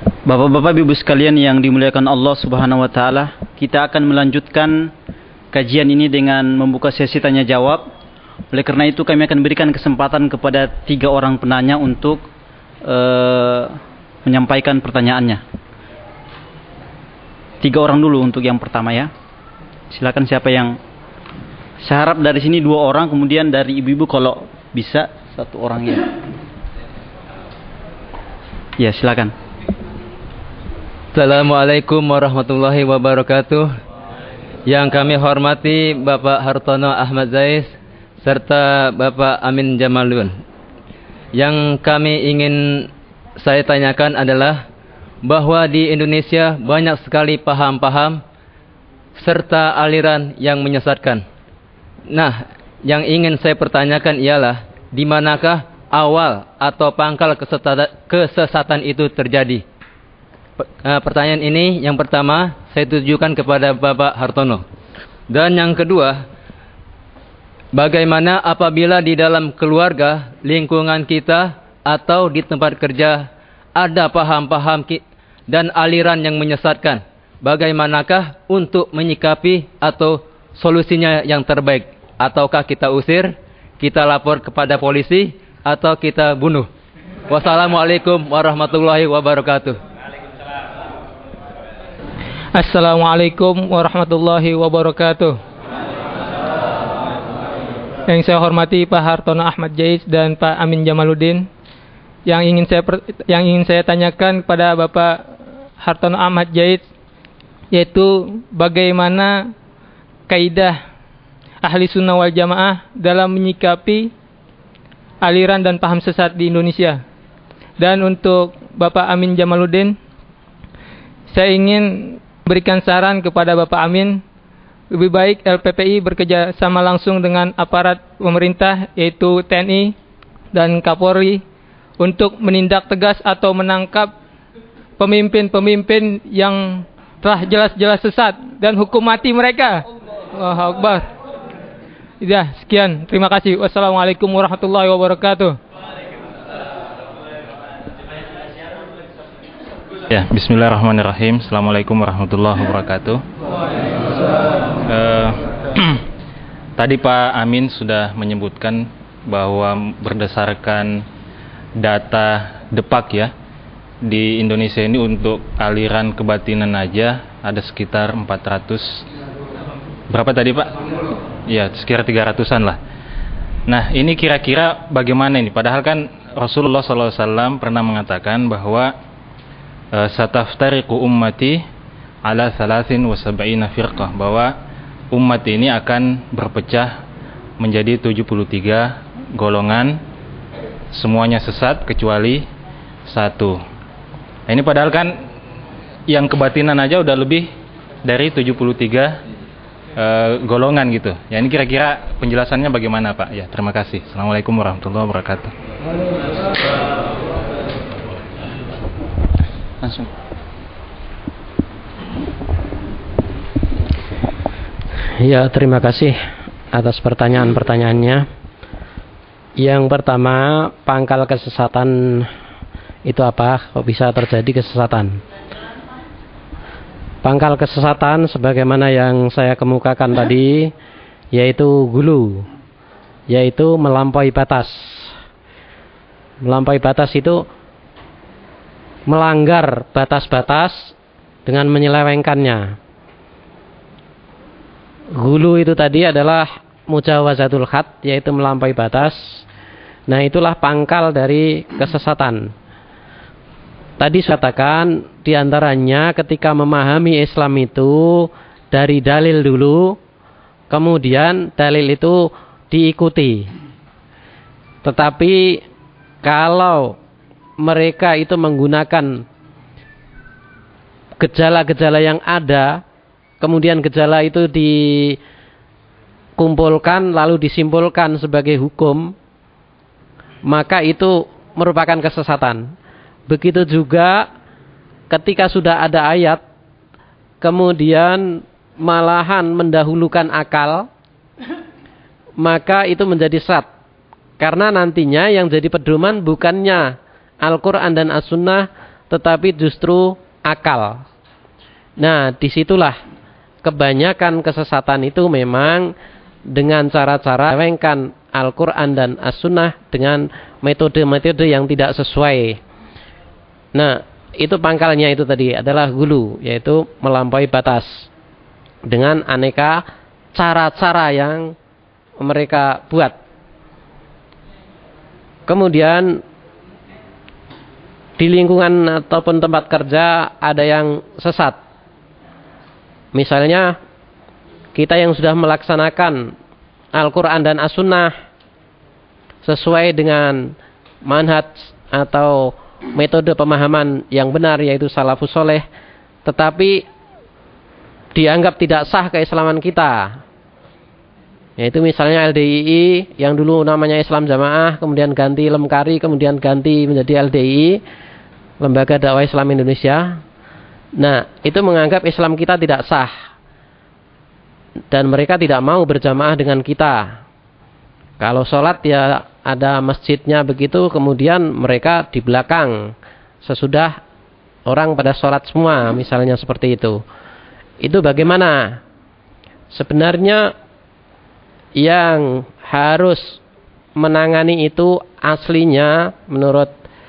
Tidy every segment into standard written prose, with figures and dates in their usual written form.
Bapak-bapak, Ibu sekalian yang dimuliakan Allah Subhanahu wa taala, kita akan melanjutkan kajian ini dengan membuka sesi tanya jawab. Oleh karena itu kami akan berikan kesempatan kepada 3 orang penanya untuk menyampaikan pertanyaannya. 3 orang dulu untuk yang pertama ya. Silakan siapa yang, saya harap dari sini 2 orang, kemudian dari ibu-ibu kalau bisa 1 orang ya. Ya, silakan. Assalamualaikum warahmatullahi wabarakatuh. Yang kami hormati Bapak Hartono Ahmad Zais serta Bapak Amin Jamaludin. Yang kami ingin saya tanyakan adalah bahwa di Indonesia banyak sekali paham-paham serta aliran yang menyesatkan. Nah, yang ingin saya pertanyakan ialah di manakah awal atau pangkal kesesatan itu terjadi? Pertanyaan ini yang pertama saya tujukan kepada Bapak Hartono. Dan yang kedua, bagaimana apabila di dalam keluarga, lingkungan kita atau di tempat kerja ada paham-paham dan aliran yang menyesatkan? Bagaimanakah untuk menyikapi atau solusinya yang terbaik? Ataukah kita usir, kita lapor kepada polisi, atau kita bunuh? Wassalamualaikum warahmatullahi wabarakatuh. Assalamualaikum warahmatullahi wabarakatuh. Yang saya hormati Pak Hartono Ahmad Zais dan Pak Amin Jamaludin. Yang ingin saya tanyakan kepada Bapak Hartono Ahmad Zais yaitu bagaimana kaidah ahli sunnah wal jamaah dalam menyikapi aliran dan paham sesat di Indonesia. Dan untuk Bapak Amin Jamaludin, saya ingin berikan saran kepada Bapak Amin, lebih baik LPPI bekerja sama langsung dengan aparat pemerintah yaitu TNI dan Kapolri untuk menindak tegas atau menangkap pemimpin-pemimpin yang telah jelas-jelas sesat dan hukum mati mereka. Allahu Akbar. Ya, sekian. Terima kasih. Wassalamualaikum warahmatullahi wabarakatuh. Ya, bismillahirrahmanirrahim. Assalamualaikum warahmatullahi wabarakatuh. Tadi Pak Amin sudah menyebutkan bahwa berdasarkan data Depak ya, di Indonesia ini untuk aliran kebatinan aja ada sekitar 400. Berapa tadi Pak? Ya, sekitar 300-an lah. Nah, ini kira-kira bagaimana ini? Padahal kan Rasulullah SAW pernah mengatakan bahwa sataftariqu ummati ala 73 firqah, bahwa umat ini akan berpecah menjadi 73 golongan, semuanya sesat kecuali 1. Nah, ini padahal kan yang kebatinan aja udah lebih dari 73 golongan gitu. Ya, ini kira-kira penjelasannya bagaimana Pak? Ya, terima kasih. Assalamualaikum warahmatullahi wabarakatuh. Langsung. Ya, terima kasih atas pertanyaan-pertanyaannya. Yang pertama, pangkal kesesatan itu apa? Kok bisa terjadi kesesatan? Pangkal kesesatan sebagaimana yang saya kemukakan tadi, yaitu gulu, yaitu melampaui batas. Melampaui batas itu melanggar batas-batas dengan menyelewengkannya. Gulu itu tadi adalah mujawazatul had, yaitu melampaui batas. Nah, itulah pangkal dari kesesatan. Tadi saya katakan diantaranya ketika memahami Islam itu dari dalil dulu, kemudian dalil itu diikuti. Tetapi kalau mereka itu menggunakan gejala-gejala yang ada, kemudian gejala itu dikumpulkan lalu disimpulkan sebagai hukum, maka itu merupakan kesesatan. Begitu juga ketika sudah ada ayat, kemudian malahan mendahulukan akal, maka itu menjadi sesat. Karena nantinya yang jadi pedoman bukannya Al-Quran dan As-Sunnah, tetapi justru akal. Nah, disitulah kebanyakan kesesatan itu memang dengan cara-cara melewengkan Al-Quran dan As-Sunnah dengan metode-metode yang tidak sesuai. Nah, itu pangkalnya itu tadi adalah gulu, yaitu melampaui batas dengan aneka cara-cara yang mereka buat. Kemudian di lingkungan ataupun tempat kerja ada yang sesat. Misalnya kita yang sudah melaksanakan Al-Quran dan As-Sunnah sesuai dengan manhaj atau metode pemahaman yang benar, yaitu salafus soleh, tetapi dianggap tidak sah keislaman kita, yaitu misalnya LDII yang dulu namanya Islam Jamaah, kemudian ganti Lemkari, kemudian ganti menjadi LDII, Lembaga Dakwah Islam Indonesia. Nah, itu menganggap Islam kita tidak sah dan mereka tidak mau berjamaah dengan kita. Kalau sholat ya ada masjidnya begitu, kemudian mereka di belakang sesudah orang pada sholat semua, misalnya seperti itu. Itu bagaimana? Sebenarnya yang harus menangani itu aslinya menurut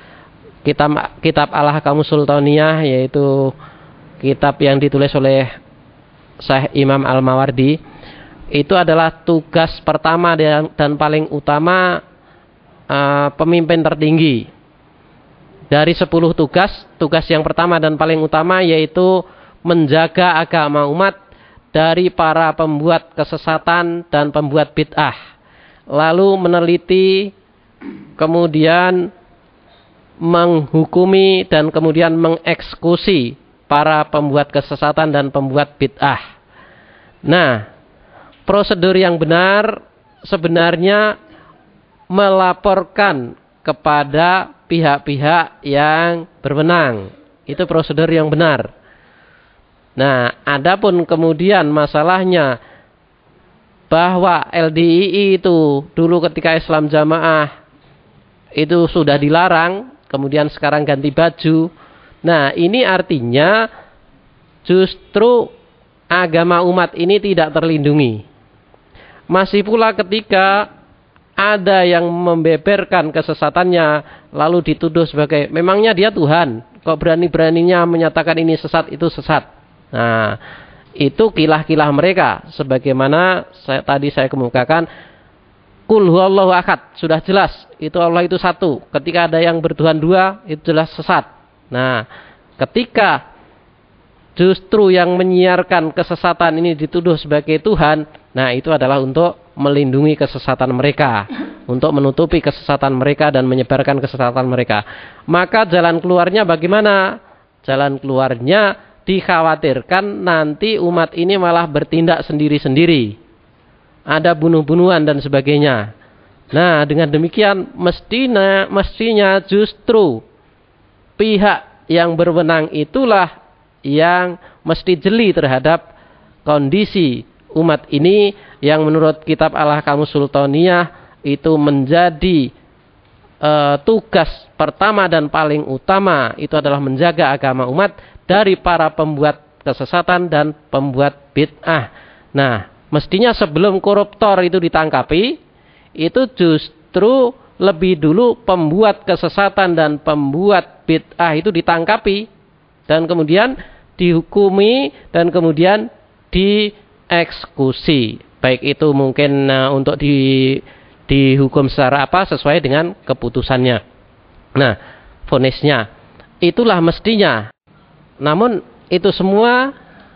kitab Al-Ahkamus Sultaniyah, yaitu kitab yang ditulis oleh Syekh Imam Al-Mawardi, itu adalah tugas pertama dan paling utama pemimpin tertinggi. Dari 10 tugas yang pertama dan paling utama yaitu menjaga agama umat dari para pembuat kesesatan dan pembuat bid'ah. Lalu meneliti, kemudian menghukumi dan kemudian mengeksekusi para pembuat kesesatan dan pembuat bid'ah. Nah, prosedur yang benar sebenarnya melaporkan kepada pihak-pihak yang berwenang. Itu prosedur yang benar. Nah, adapun kemudian masalahnya bahwa LDII itu dulu ketika Islam Jamaah itu sudah dilarang, kemudian sekarang ganti baju. Nah, ini artinya justru agama umat ini tidak terlindungi. Masih pula ketika ada yang membeberkan kesesatannya lalu dituduh sebagai, memangnya dia Tuhan, kok berani-beraninya menyatakan ini sesat, itu sesat. Nah, itu kilah-kilah mereka. Sebagaimana tadi saya kemukakan, Qul huwallahu ahad, sudah jelas itu Allah itu satu. Ketika ada yang bertuhan dua, itu jelas sesat. Nah, ketika justru yang menyiarkan kesesatan ini dituduh sebagai Tuhan, nah itu adalah untuk melindungi kesesatan mereka, untuk menutupi kesesatan mereka dan menyebarkan kesesatan mereka. Maka jalan keluarnya bagaimana? Jalan keluarnya dikhawatirkan nanti umat ini malah bertindak sendiri-sendiri. Ada bunuh-bunuhan dan sebagainya. Nah, dengan demikian mestinya justru pihak yang berwenang itulah yang mesti jeli terhadap kondisi umat ini yang menurut kitab Al-Ahkamus Sultaniyah itu menjadi tugas pertama dan paling utama, itu adalah menjaga agama umat dari para pembuat kesesatan dan pembuat bid'ah. Nah, mestinya sebelum koruptor itu ditangkapi, itu justru lebih dulu pembuat kesesatan dan pembuat bid'ah itu ditangkapi dan kemudian dihukumi dan kemudian dieksekusi. Baik itu mungkin untuk dihukum secara apa sesuai dengan keputusannya. Nah, vonisnya itulah mestinya. Namun itu semua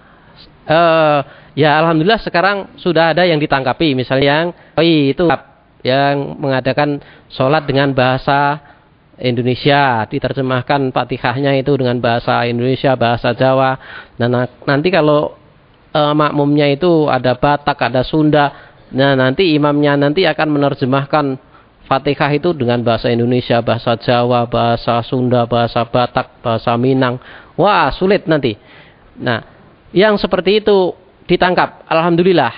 ya alhamdulillah sekarang sudah ada yang ditangkapi, misalnya yang mengadakan sholat dengan bahasa Indonesia, diterjemahkan Fatihahnya itu dengan bahasa Indonesia, bahasa Jawa. Dan nanti kalau makmumnya itu ada Batak, ada Sunda, nah nanti imamnya nanti akan menerjemahkan Fatihah itu dengan bahasa Indonesia, bahasa Jawa, bahasa Sunda, bahasa Batak, bahasa Minang. Wah, sulit nanti. Nah, yang seperti itu ditangkap, alhamdulillah.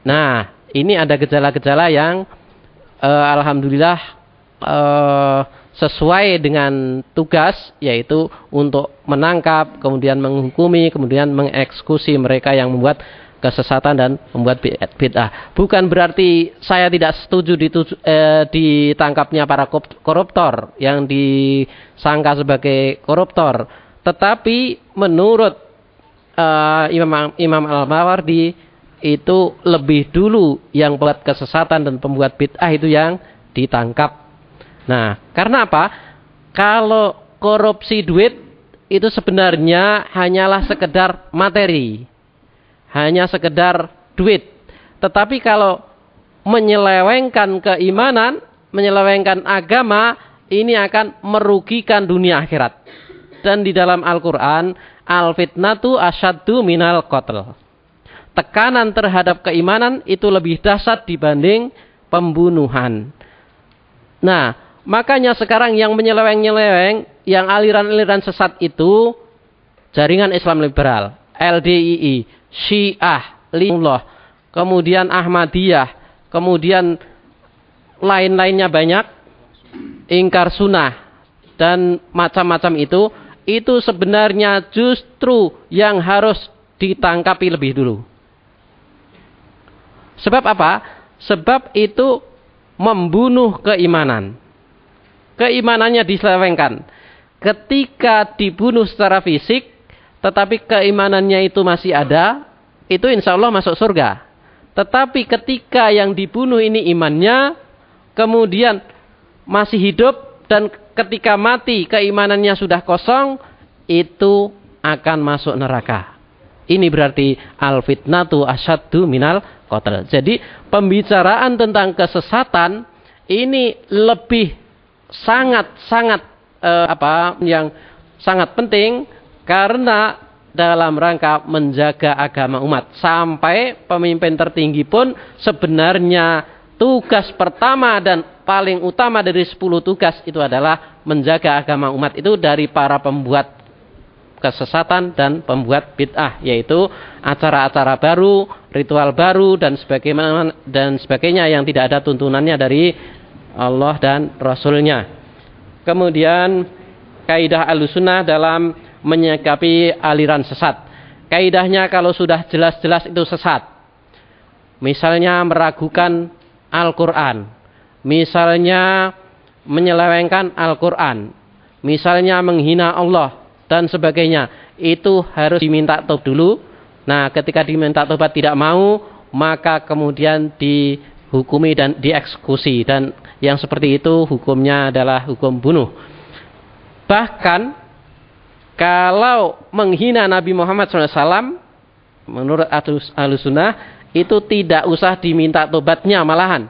Nah, ini ada gejala-gejala yang alhamdulillah sesuai dengan tugas, yaitu untuk menangkap, kemudian menghukumi, kemudian mengeksekusi mereka yang membuat kesesatan dan membuat bid'ah. Bukan berarti saya tidak setuju ditangkapnya para koruptor yang disangka sebagai koruptor. Tetapi menurut Imam Al-Mawardi itu lebih dulu yang membuat kesesatan dan pembuat bid'ah itu yang ditangkap. Nah, karena apa? Kalau korupsi duit itu sebenarnya hanyalah sekedar materi. Hanya sekedar duit. Tetapi kalau menyelewengkan keimanan, menyelewengkan agama, ini akan merugikan dunia akhirat. Dan di dalam Al-Quran, al-fitnatu asyaddu minal qatl. Tekanan terhadap keimanan itu lebih dahsyat dibanding pembunuhan. Nah, makanya sekarang yang menyeleweng-nyeleweng, yang aliran-aliran sesat itu, jaringan Islam liberal, LDII, Syiah, Lillah, kemudian Ahmadiyah, kemudian lain-lainnya banyak, ingkar sunnah, dan macam-macam itu sebenarnya justru yang harus ditangkapi lebih dulu. Sebab apa? Sebab itu membunuh keimanan. Keimanannya diselewengkan. Ketika dibunuh secara fisik, tetapi keimanannya itu masih ada, itu insya Allah masuk surga. Tetapi ketika yang dibunuh ini imannya, kemudian masih hidup, dan ketika mati keimanannya sudah kosong, itu akan masuk neraka. Ini berarti al-fitnatu asyaddu minal qatl. Jadi pembicaraan tentang kesesatan ini lebih sangat-sangat yang sangat penting, karena dalam rangka menjaga agama umat. Sampai pemimpin tertinggi pun sebenarnya tugas pertama dan paling utama dari 10 tugas itu adalah menjaga agama umat itu dari para pembuat kesesatan dan pembuat bid'ah, yaitu acara-acara baru, ritual baru, dan sebagainya yang tidak ada tuntunannya dari Allah dan Rasulnya. Kemudian kaidah Ahlussunnah dalam menyikapi aliran sesat. Kaidahnya kalau sudah jelas-jelas itu sesat, misalnya meragukan Al-Quran, misalnya menyelewengkan Al-Quran, misalnya menghina Allah dan sebagainya, itu harus diminta tobat dulu. Nah, ketika diminta tobat tidak mau, maka kemudian dihukumi dan dieksekusi, dan yang seperti itu hukumnya adalah hukum bunuh. Bahkan kalau menghina Nabi Muhammad SAW, menurut Ahlussunnah, itu tidak usah diminta tobatnya malahan.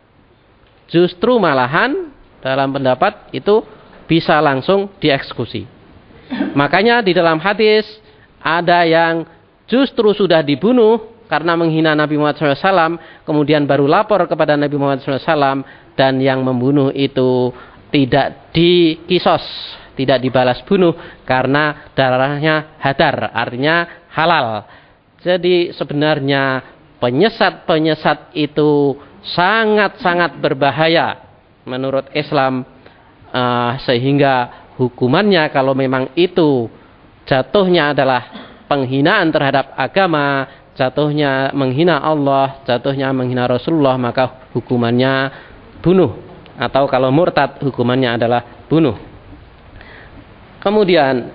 Justru malahan dalam pendapat itu bisa langsung dieksekusi. Makanya di dalam hadis ada yang justru sudah dibunuh karena menghina Nabi Muhammad SAW, kemudian baru lapor kepada Nabi Muhammad SAW, dan yang membunuh itu tidak dikisos, tidak dibalas bunuh karena darahnya hadar, artinya halal. Jadi sebenarnya penyesat-penyesat itu sangat-sangat berbahaya menurut Islam, sehingga hukumannya kalau memang itu jatuhnya adalah penghinaan terhadap agama, jatuhnya menghina Allah, jatuhnya menghina Rasulullah, maka hukumannya bunuh. Atau kalau murtad, hukumannya adalah bunuh. Kemudian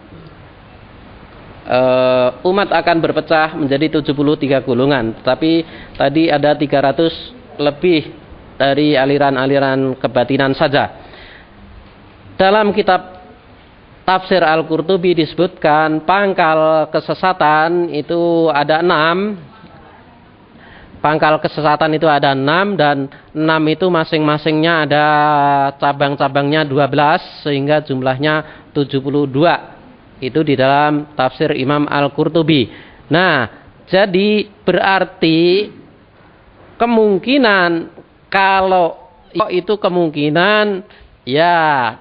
umat akan berpecah menjadi 73 golongan. Tapi tadi ada 300 lebih dari aliran-aliran kebatinan saja. Dalam kitab Tafsir Al-Qurtubi disebutkan pangkal kesesatan itu ada 6. Pangkal kesesatan itu ada 6, dan 6 itu masing-masingnya ada cabang-cabangnya 12, sehingga jumlahnya 72. Itu di dalam tafsir Imam Al-Qurtubi. Nah, jadi berarti kemungkinan kalau itu kemungkinan ya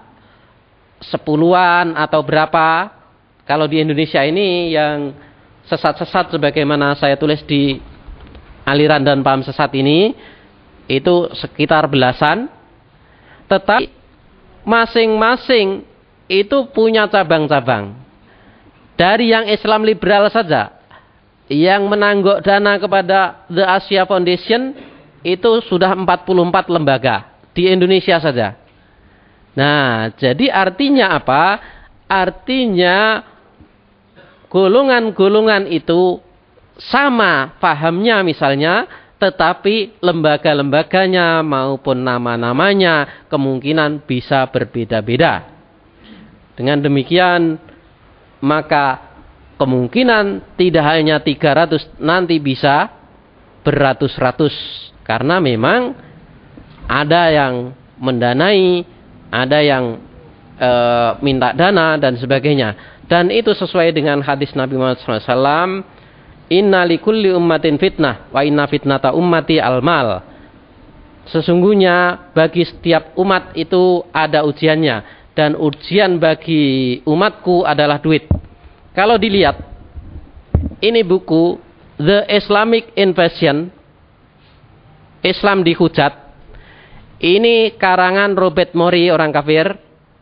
10-an atau berapa. Kalau di Indonesia ini yang sesat-sesat sebagaimana saya tulis di aliran dan paham sesat ini itu sekitar belasan. Tetapi masing-masing itu punya cabang-cabang. Dari yang Islam liberal saja, yang menangguk dana kepada The Asia Foundation itu sudah 44 lembaga di Indonesia saja. Nah, jadi artinya apa? Artinya golongan-golongan itu sama pahamnya misalnya, tetapi lembaga-lembaganya maupun nama-namanya kemungkinan bisa berbeda-beda. Dengan demikian, maka kemungkinan tidak hanya 300, nanti bisa beratus-ratus. Karena memang ada yang mendanai, ada yang minta dana dan sebagainya. Dan itu sesuai dengan hadis Nabi Muhammad SAW. Inna likulli ummatin fitnah wa inna fitnata ummati al-mal. Sesungguhnya bagi setiap umat itu ada ujiannya. Dan ujian bagi umatku adalah duit. Kalau dilihat, ini buku The Islamic Invasion, Islam dihujat. Ini karangan Robert Mori, orang kafir.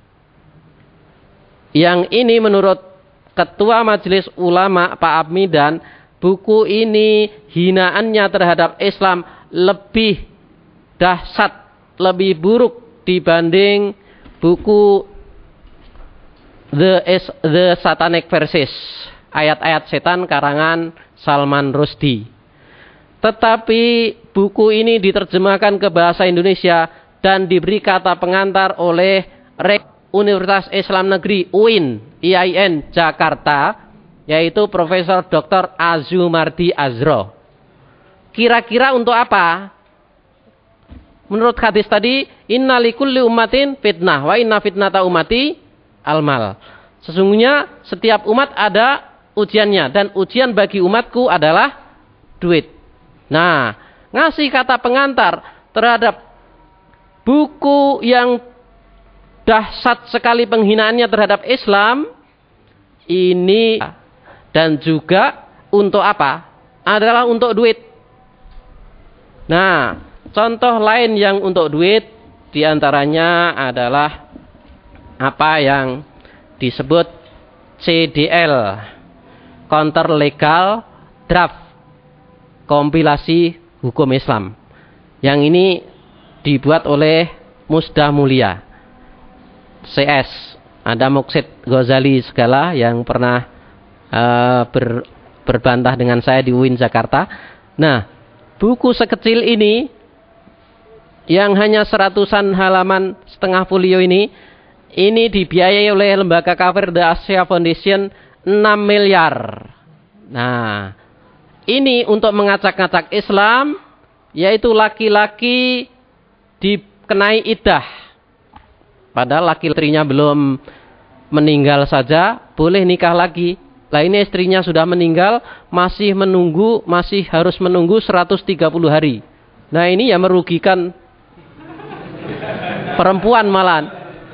Yang ini menurut Ketua Majelis Ulama Pak Abmidan, buku ini hinaannya terhadap Islam lebih dahsyat, lebih buruk dibanding buku The Satanic Verses, ayat-ayat setan karangan Salman Rushdie. Tetapi buku ini diterjemahkan ke bahasa Indonesia dan diberi kata pengantar oleh Universitas Islam Negeri UIN, IAIN Jakarta, yaitu Profesor Dr. Azumardi Azro. Kira-kira untuk apa? Menurut hadis tadi, inna likulli ummatin fitnah wa inna fitnata ummati al-mal. Sesungguhnya setiap umat ada ujiannya, dan ujian bagi umatku adalah duit. Nah, ngasih kata pengantar terhadap buku yang dahsyat sekali penghinaannya terhadap Islam ini, dan juga untuk apa? Adalah untuk duit. Nah, contoh lain yang untuk duit diantaranya adalah apa yang disebut CDL, Counter Legal Draft Kompilasi Hukum Islam. Yang ini dibuat oleh Musdah Mulia CS. Ada Muksid Ghazali segala yang pernah berbantah dengan saya di UIN Jakarta. Nah, buku sekecil ini yang hanya 100-an halaman, setengah folio ini dibiayai oleh lembaga kafir The Asia Foundation 6 miliar. Nah, ini untuk mengacak-ngacak Islam, yaitu laki-laki dikenai iddah. Padahal laki-lakinya belum meninggal saja, boleh nikah lagi. Lah ini istrinya sudah meninggal, masih harus menunggu 130 hari. Nah ini ya merugikan perempuan malahan.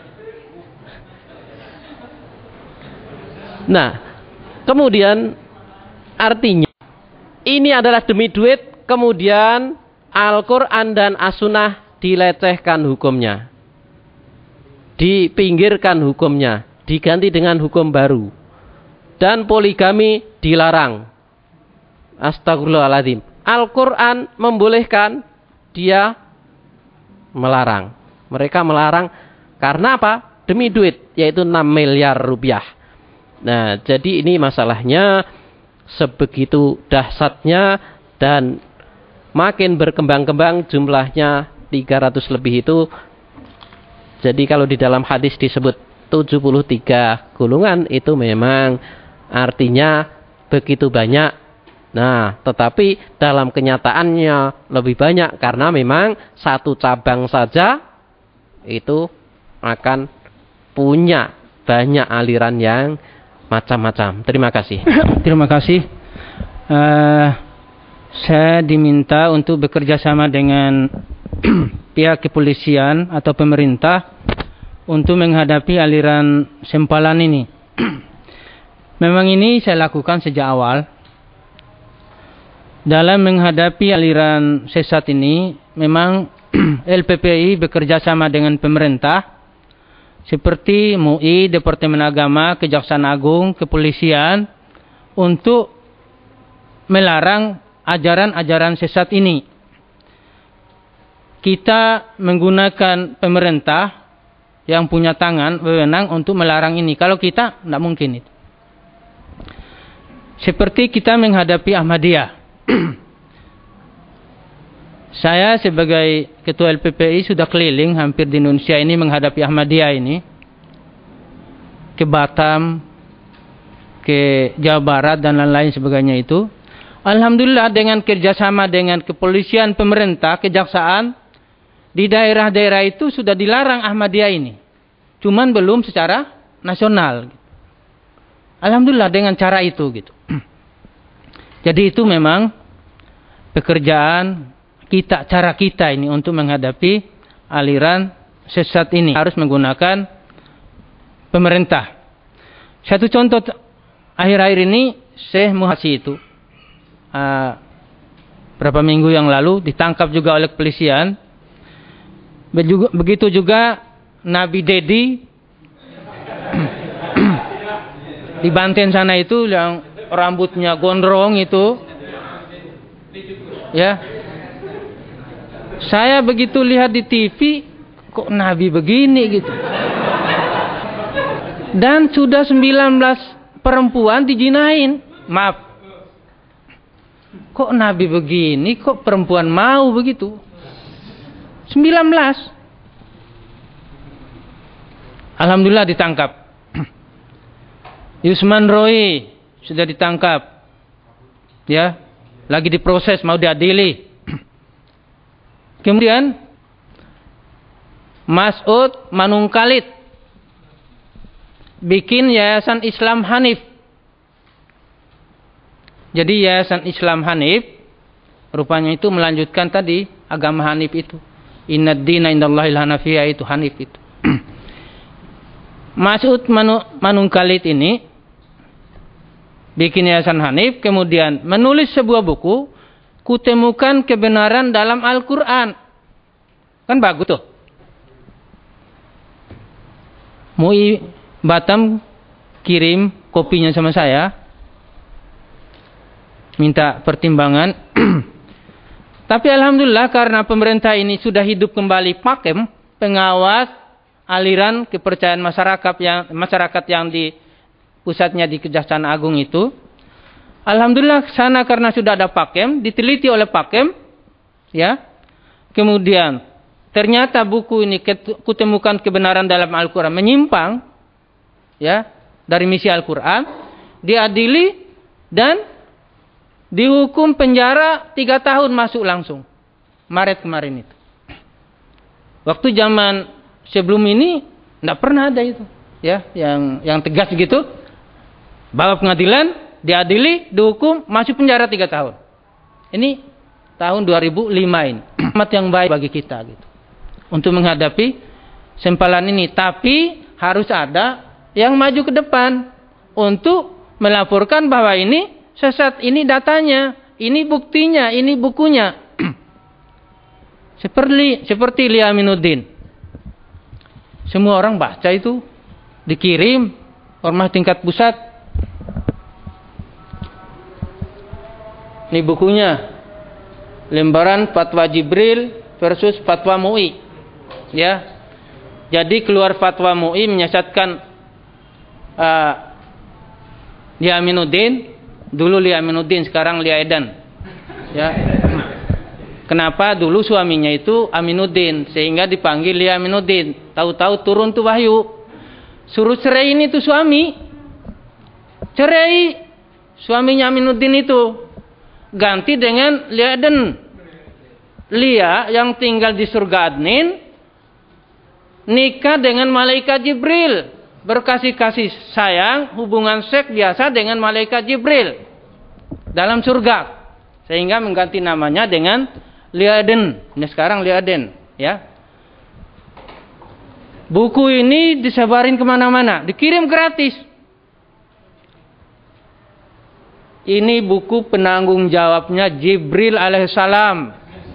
Nah, kemudian artinya ini adalah demi duit, kemudian Al-Quran dan As-Sunnah dilecehkan hukumnya, dipinggirkan hukumnya, diganti dengan hukum baru, dan poligami dilarang. Astagfirullahaladzim. Al-Quran membolehkan, dia melarang. Mereka melarang karena apa? Demi duit, yaitu 6 miliar rupiah. Nah, jadi ini masalahnya sebegitu dahsyatnya, dan makin berkembang-kembang jumlahnya 300 lebih itu. Jadi kalau di dalam hadis disebut 73 golongan, itu memang artinya begitu banyak. Nah, tetapi dalam kenyataannya lebih banyak, karena memang satu cabang saja itu akan punya banyak aliran yang macam-macam. Terima kasih. Terima kasih. Saya diminta untuk bekerja sama dengan pihak kepolisian atau pemerintah untuk menghadapi aliran sempalan ini. Memang ini saya lakukan sejak awal. Dalam menghadapi aliran sesat ini, memang LPPI bekerja sama dengan pemerintah seperti MUI, Departemen Agama, Kejaksaan Agung, Kepolisian untuk melarang ajaran-ajaran sesat ini. Kita menggunakan pemerintah yang punya tangan, wewenang untuk melarang ini. Kalau kita, tidak mungkin itu. Seperti kita menghadapi Ahmadiyah. Saya sebagai Ketua LPPI sudah keliling hampir di Indonesia ini menghadapi Ahmadiyah ini. Ke Batam, ke Jawa Barat dan lain-lain sebagainya itu. Alhamdulillah dengan kerjasama dengan kepolisian, pemerintah, kejaksaan, di daerah-daerah itu sudah dilarang Ahmadiyah ini. Cuman belum secara nasional. Alhamdulillah dengan cara itu gitu. Jadi itu memang pekerjaan kita, cara kita ini untuk menghadapi aliran sesat ini. Harus menggunakan pemerintah. Satu contoh akhir-akhir ini Syekh Muhasi itu berapa minggu yang lalu ditangkap juga oleh kepolisian. Begitu juga Nabi Dedi di Banten sana itu yang rambutnya gondrong itu, ya. Saya begitu lihat di TV, kok Nabi begini gitu. Dan sudah 19 perempuan dijinain. Maaf. Kok Nabi begini, kok perempuan mau begitu? 19. Alhamdulillah ditangkap. Yusman Roy sudah ditangkap. Ya, lagi diproses mau diadili. Kemudian Mas'ud Manungkalit bikin Yayasan Islam Hanif. Jadi Yayasan Islam Hanif rupanya itu melanjutkan tadi agama Hanif itu. Innad dina indallahil hanafiyah itu Hanif itu. Mas'ud Manungkalit ini bikin Yayasan Hanif, kemudian menulis sebuah buku, Kutemukan Kebenaran dalam Al-Quran. Kan bagus tuh. MUI Batam kirim kopinya sama saya, minta pertimbangan. Tapi alhamdulillah karena pemerintah ini sudah hidup kembali Pakem, pengawas aliran kepercayaan masyarakat yang di pusatnya di Kejaksaan Agung itu. Alhamdulillah sana karena sudah ada Pakem, diteliti oleh Pakem, ya. Kemudian ternyata buku ini Kutemukan Kebenaran dalam Al-Quran menyimpang, ya, dari misi Al-Quran, diadili dan dihukum penjara 3 tahun masuk langsung. Maret kemarin itu. Waktu zaman sebelum ini tidak pernah ada itu, ya, yang tegas gitu. Bawa pengadilan, diadili, dihukum, masuk penjara 3 tahun. Ini tahun 2005 ini. Amat yang baik bagi kita gitu. Untuk menghadapi sempalan ini. Tapi harus ada yang maju ke depan untuk melaporkan bahwa ini sesat, ini datanya, ini buktinya, ini bukunya. Seperti Lia Aminuddin. Semua orang baca itu, dikirim ormas tingkat pusat. Ini bukunya, lembaran Fatwa Jibril versus Fatwa MUI, ya. Jadi keluar Fatwa MUI menyesatkan Lia Aminuddin, dulu Lia Aminuddin, sekarang Lia Edan, ya. Kenapa? Dulu suaminya itu Aminuddin, sehingga dipanggil Lia Aminuddin. Tahu-tahu turun tuh wahyu, suruh ceraiin itu suami, cerai suaminya Aminuddin itu. Ganti dengan Lia Eden. Lia yang tinggal di surga Adnin nikah dengan malaikat Jibril, berkasih-kasih sayang, hubungan seks biasa dengan malaikat Jibril dalam surga, sehingga mengganti namanya dengan Lia Eden. Ini sekarang Lia Eden, ya. Buku ini disebarin kemana-mana, dikirim gratis. Ini buku penanggung jawabnya Jibril alaihissalam.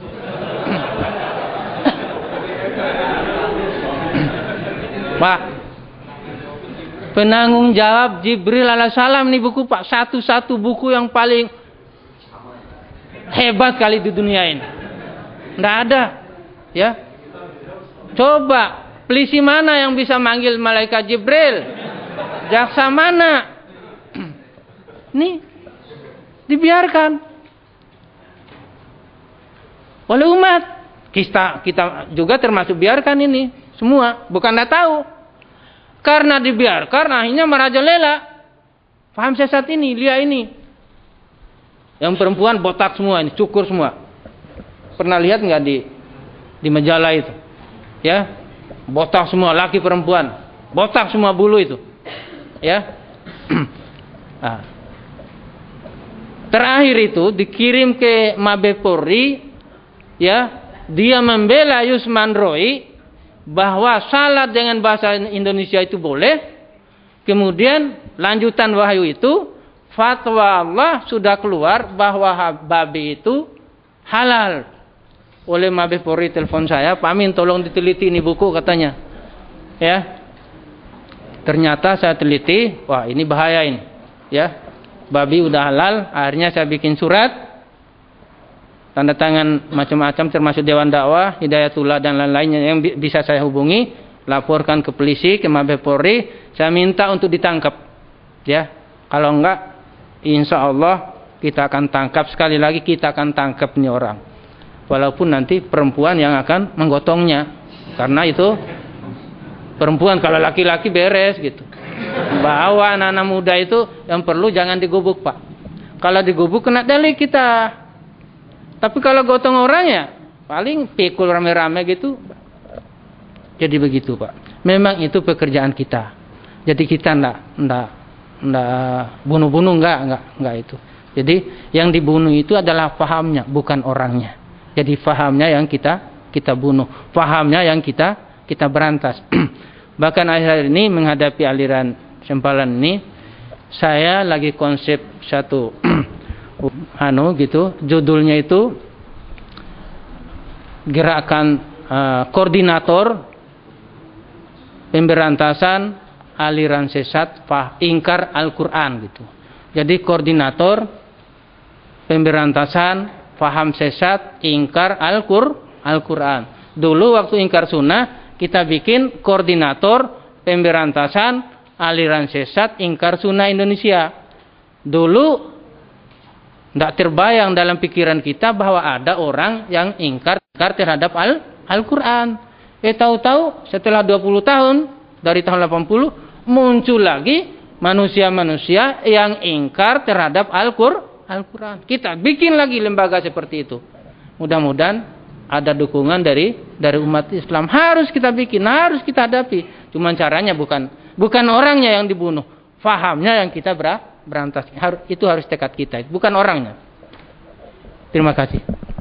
Pak, Penanggung jawab Jibril alaihissalam nih buku Pak, satu-satu buku yang paling hebat kali di dunia ini. Nggak ada, ya. Coba polisi mana yang bisa manggil malaikat Jibril? Jaksa mana? Nih dibiarkan oleh umat. Kita juga termasuk biarkan ini semua, bukan nggak tahu. Karena dibiarkan akhirnya merajalela. Paham sesat ini, lihat ini. Yang perempuan botak semua ini, cukur semua. Pernah lihat nggak di majalah itu? Ya, botak semua, laki perempuan, botak semua bulu itu. Ya. Nah. Terakhir itu dikirim ke Mabes Polri, ya, dia membela Yusman Roy bahwa salat dengan bahasa Indonesia itu boleh. Kemudian lanjutan wahyu itu, fatwa Allah sudah keluar bahwa babi itu halal. Oleh Mabes Polri telepon saya, Pak Amin tolong diteliti ini buku katanya. Ya. Ternyata saya teliti, wah ini bahaya ini. Ya. Babi udah halal, akhirnya saya bikin surat tanda tangan macam-macam termasuk Dewan Dakwah, Hidayatullah dan lain-lainnya yang bisa saya hubungi, laporkan ke polisi, ke Mabes Polri, saya minta untuk ditangkap. Ya. Kalau enggak, insya Allah kita akan tangkap, sekali lagi kita akan tangkap nih orang. Walaupun nanti perempuan yang akan menggotongnya, karena itu perempuan, kalau laki-laki beres gitu. Bahwa anak-anak muda itu yang perlu jangan digubuk Pak. Kalau digubuk kena delik kita. Tapi kalau gotong orangnya paling pikul rame-rame gitu. Jadi begitu Pak. Memang itu pekerjaan kita. Jadi kita enggak bunuh-bunuh enggak itu. Jadi yang dibunuh itu adalah pahamnya, bukan orangnya. Jadi fahamnya yang kita bunuh, fahamnya yang kita berantas. Bahkan akhir-akhir ini menghadapi aliran sempalan ini, saya lagi konsep satu gitu, judulnya itu gerakan koordinator pemberantasan aliran sesat ingkar Al-Quran gitu. Jadi koordinator pemberantasan paham sesat ingkar Al-Quran. Dulu waktu ingkar sunnah kita bikin koordinator pemberantasan aliran sesat ingkar sunnah Indonesia. Dulu tidak terbayang dalam pikiran kita bahwa ada orang yang ingkar terhadap Al-Quran. Tahu-tahu setelah 20 tahun dari tahun 80 muncul lagi manusia-manusia yang ingkar terhadap Al-Quran. Kita bikin lagi lembaga seperti itu. Mudah-mudahan ada dukungan dari umat Islam. Harus kita bikin, harus kita hadapi. Cuman caranya bukan orangnya yang dibunuh, fahamnya yang kita berantas. Itu harus tekad kita, bukan orangnya. Terima kasih.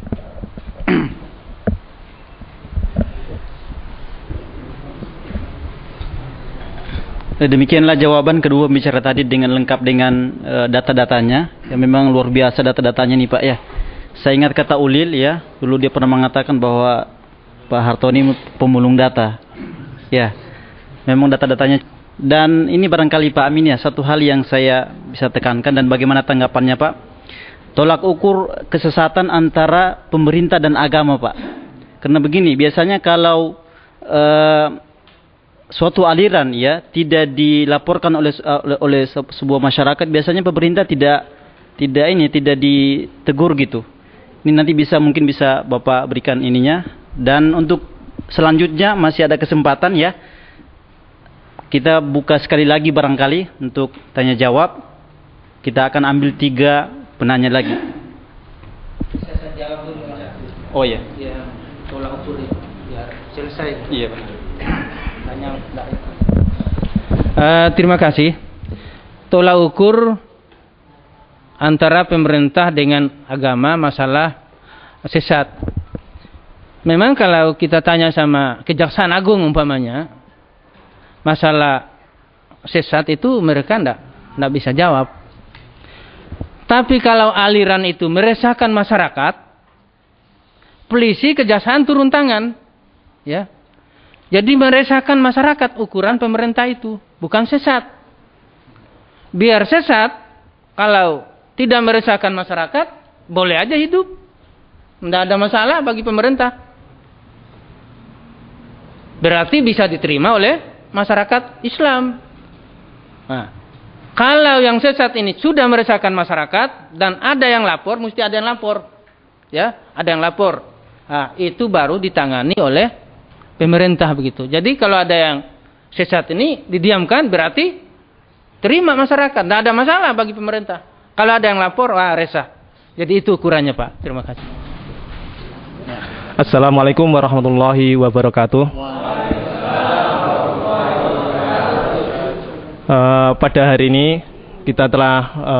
Demikianlah jawaban kedua pembicara tadi dengan lengkap dengan data-datanya. Yang memang luar biasa data-datanya nih Pak ya. Saya ingat kata Ulil ya, dulu dia pernah mengatakan bahwa Pak Harto ini pemulung data. Ya, memang data-datanya. Dan ini barangkali Pak Amin ya, satu hal yang saya bisa tekankan dan bagaimana tanggapannya Pak. Tolak ukur kesesatan antara pemerintah dan agama Pak. Karena begini, biasanya kalau suatu aliran ya tidak dilaporkan oleh sebuah masyarakat, biasanya pemerintah tidak ditegur gitu. Ini nanti mungkin bisa Bapak berikan ininya. Dan untuk selanjutnya masih ada kesempatan ya. Kita buka sekali lagi barangkali untuk tanya jawab. Kita akan ambil 3 penanya lagi. Saya jawab dulu. Oh ya. Ya, tolak ukur biar selesai. Iya Pak. Tanya enggak. Terima kasih. Tolak ukur antara pemerintah dengan agama masalah sesat. Memang kalau kita tanya sama Kejaksaan Agung umpamanya, masalah sesat itu mereka enggak bisa jawab. Tapi kalau aliran itu meresahkan masyarakat, polisi kejaksaan turun tangan. Ya. Jadi meresahkan masyarakat ukuran pemerintah itu, bukan sesat. biar sesat, kalau tidak meresahkan masyarakat, boleh aja hidup. Tidak ada masalah bagi pemerintah. Berarti bisa diterima oleh masyarakat Islam. Nah, kalau yang sesat ini sudah meresahkan masyarakat dan ada yang lapor, mesti ada yang lapor. Ya, ada yang lapor. Nah, itu baru ditangani oleh pemerintah begitu. Jadi kalau ada yang sesat ini didiamkan, berarti terima masyarakat, tidak ada masalah bagi pemerintah. Kalau ada yang lapor, wah resah. Jadi itu ukurannya, Pak. Terima kasih. Assalamualaikum warahmatullahi wabarakatuh. Pada hari ini kita telah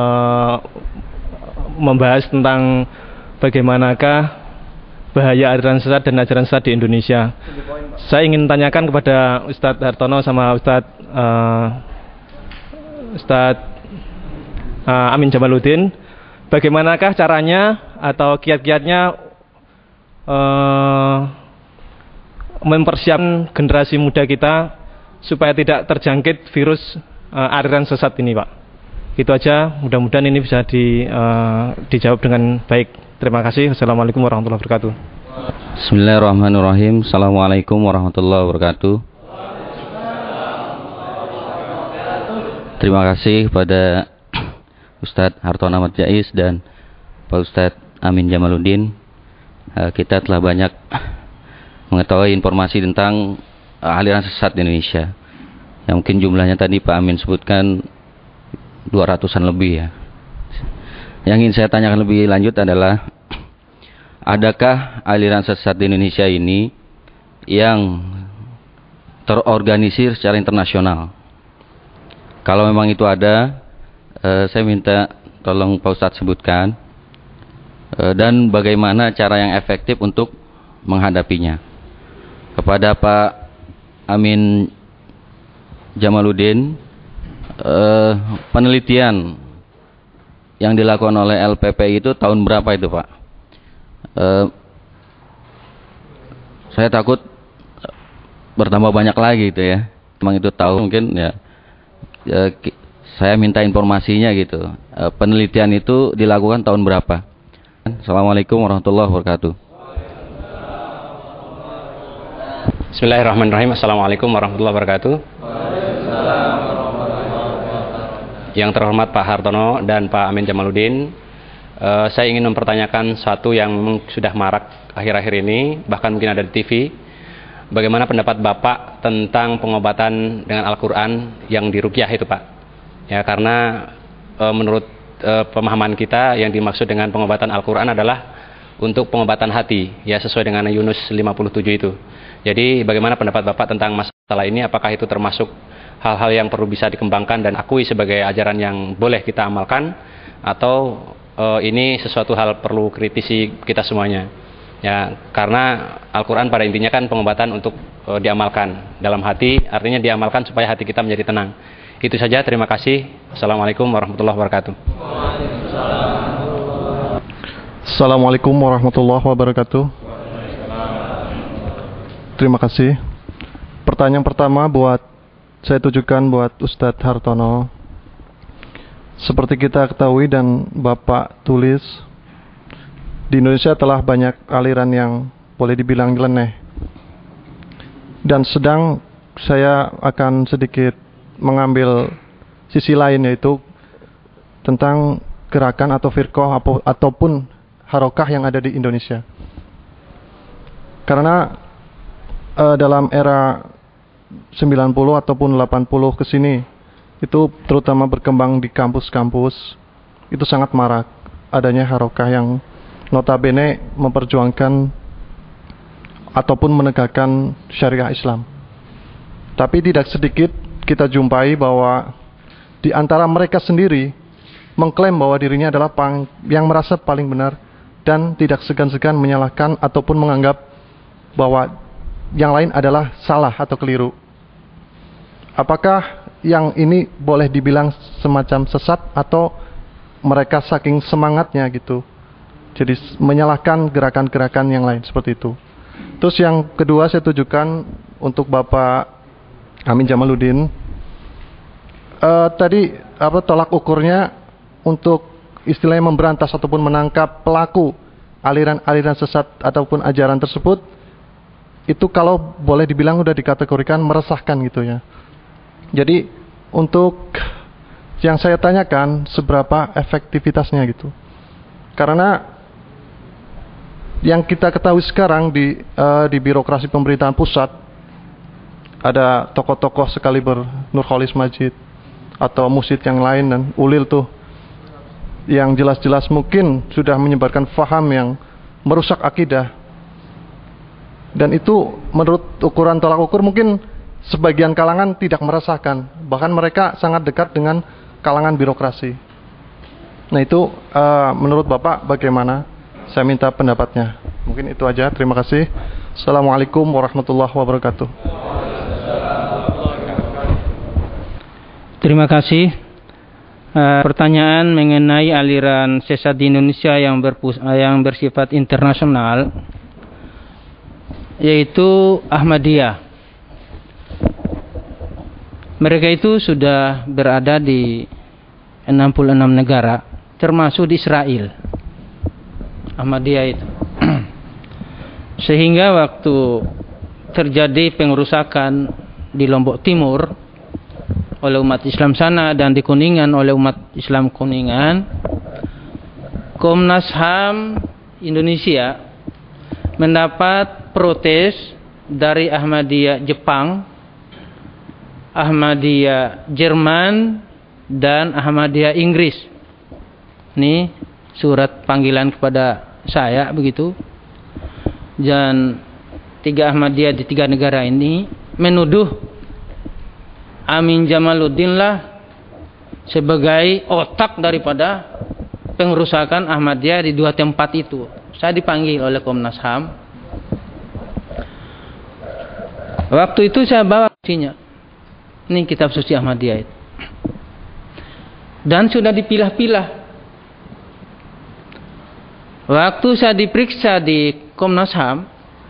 membahas tentang bagaimanakah bahaya aliran sesat dan ajaran sesat di Indonesia. Saya ingin tanyakan kepada Ustadz Hartono sama Ustadz Amin Jamaluddin, bagaimanakah caranya atau kiat-kiatnya mempersiapkan generasi muda kita supaya tidak terjangkit virus aliran sesat ini, Pak. Itu aja, mudah-mudahan ini bisa dijawab dengan baik. Terima kasih. Assalamualaikum warahmatullahi wabarakatuh. Bismillahirrahmanirrahim. Assalamualaikum warahmatullahi wabarakatuh. Terima kasih kepada Ustadz Hartono Ahmad Jais dan Pak Ustadz Amin Jamaluddin. Kita telah banyak mengetahui informasi tentang aliran sesat di Indonesia. Yang mungkin jumlahnya tadi Pak Amin sebutkan 200-an lebih ya. Yang ingin saya tanyakan lebih lanjut adalah, adakah aliran sesat di Indonesia ini yang terorganisir secara internasional? Kalau memang itu ada, saya minta tolong Pak Ustadz sebutkan, dan bagaimana cara yang efektif untuk menghadapinya. Kepada Pak Amin Jamaluddin, penelitian yang dilakukan oleh LPPI itu tahun berapa itu, Pak? Saya takut bertambah banyak lagi itu ya. Memang itu tahu mungkin ya. Saya minta informasinya gitu. Penelitian itu dilakukan tahun berapa? Assalamualaikum warahmatullahi wabarakatuh. Bismillahirrahmanirrahim. Assalamualaikum warahmatullahi wabarakatuh. Yang terhormat Pak Hartono dan Pak Amin Jamaluddin, saya ingin mempertanyakan satu yang memang sudah marak akhir-akhir ini, bahkan mungkin ada di TV. Bagaimana pendapat Bapak tentang pengobatan dengan Al-Quran yang diruqyah itu, Pak? Ya, karena menurut pemahaman kita yang dimaksud dengan pengobatan Al-Quran adalah untuk pengobatan hati, ya sesuai dengan Yunus 57 itu. Jadi bagaimana pendapat Bapak tentang masalah ini? Apakah itu termasuk hal-hal yang perlu bisa dikembangkan dan akui sebagai ajaran yang boleh kita amalkan, atau ini sesuatu hal perlu kritisi kita semuanya? Ya, karena Al-Quran pada intinya kan pengobatan untuk diamalkan dalam hati, artinya diamalkan supaya hati kita menjadi tenang. Itu saja, terima kasih. Assalamualaikum warahmatullahi wabarakatuh. Assalamualaikum warahmatullahi wabarakatuh. Terima kasih. Pertanyaan pertama saya tujukan buat Ustadz Hartono. Seperti kita ketahui dan Bapak tulis, di Indonesia telah banyak aliran yang boleh dibilang nyeleneh. Dan sedang saya akan sedikit mengambil sisi lain, yaitu tentang gerakan atau firqah ataupun harokah yang ada di Indonesia. Karena dalam era 90 ataupun 80 ke sini, itu terutama berkembang di kampus-kampus, itu sangat marak adanya harokah yang notabene memperjuangkan ataupun menegakkan syariah Islam. Tapi tidak sedikit kita jumpai bahwa di antara mereka sendiri mengklaim bahwa dirinya adalah yang merasa paling benar dan tidak segan-segan menyalahkan ataupun menganggap bahwa yang lain adalah salah atau keliru. Apakah yang ini boleh dibilang semacam sesat, atau mereka saking semangatnya gitu, jadi menyalahkan gerakan-gerakan yang lain seperti itu? Terus yang kedua saya tujukan untuk Bapak Amin Jamaluddin. Tadi tolak ukurnya untuk istilahnya memberantas ataupun menangkap pelaku aliran-aliran sesat ataupun ajaran tersebut, itu kalau boleh dibilang udah dikategorikan meresahkan gitu ya. Jadi untuk yang saya tanyakan seberapa efektivitasnya gitu. Karena yang kita ketahui sekarang di birokrasi pemerintahan pusat, ada tokoh-tokoh sekaliber Nurcholish Madjid atau Mursyid yang lain dan Ulil tuh, yang jelas-jelas mungkin sudah menyebarkan faham yang merusak akidah. Dan itu menurut ukuran tolak ukur mungkin sebagian kalangan tidak merasakan, bahkan mereka sangat dekat dengan kalangan birokrasi. Nah itu menurut Bapak bagaimana? Saya minta pendapatnya. Mungkin itu aja, terima kasih. Assalamualaikum warahmatullahi wabarakatuh. Terima kasih. Pertanyaan mengenai aliran sesat di Indonesia yang bersifat internasional, yaitu Ahmadiyah. Mereka itu sudah berada di 66 negara, termasuk di Israel. Ahmadiyah itu. Sehingga waktu terjadi pengerusakan di Lombok Timur oleh umat Islam sana dan di Kuningan oleh umat Islam Kuningan, Komnas HAM Indonesia mendapat protes dari Ahmadiyah Jepang, Ahmadiyah Jerman, dan Ahmadiyah Inggris. Ini surat panggilan kepada saya begitu. Dan 3 Ahmadiyah di 3 negara ini menuduh Amin Jamaluddin lah sebagai otak daripada pengerusakan Ahmadiyah di 2 tempat itu. Saya dipanggil oleh Komnas HAM. Waktu itu saya bawa isinya. Ini kitab suci Ahmadiyah itu. Dan sudah dipilah-pilah. Waktu saya diperiksa di Komnas HAM,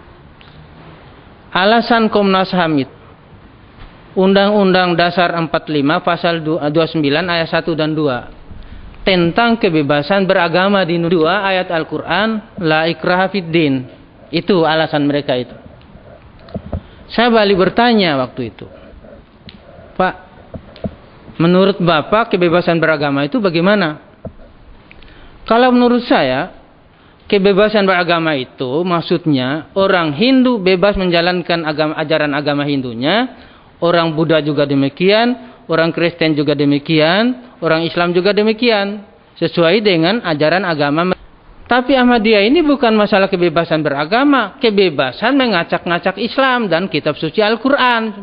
alasan Komnas HAM itu Undang-Undang Dasar 45 pasal 29 ayat 1 dan 2 tentang kebebasan beragama di 2 ayat Al-Quran, la ikraha fid din. Itu alasan mereka itu. Saya balik bertanya waktu itu, Pak, menurut Bapak kebebasan beragama itu bagaimana? Kalau menurut saya, kebebasan beragama itu maksudnya orang Hindu bebas menjalankan ajaran agama Hindunya, orang Buddha juga demikian, orang Kristen juga demikian, orang Islam juga demikian, sesuai dengan ajaran agama. Tapi Ahmadiyah ini bukan masalah kebebasan beragama, kebebasan mengacak-ngacak Islam dan kitab suci Al-Quran.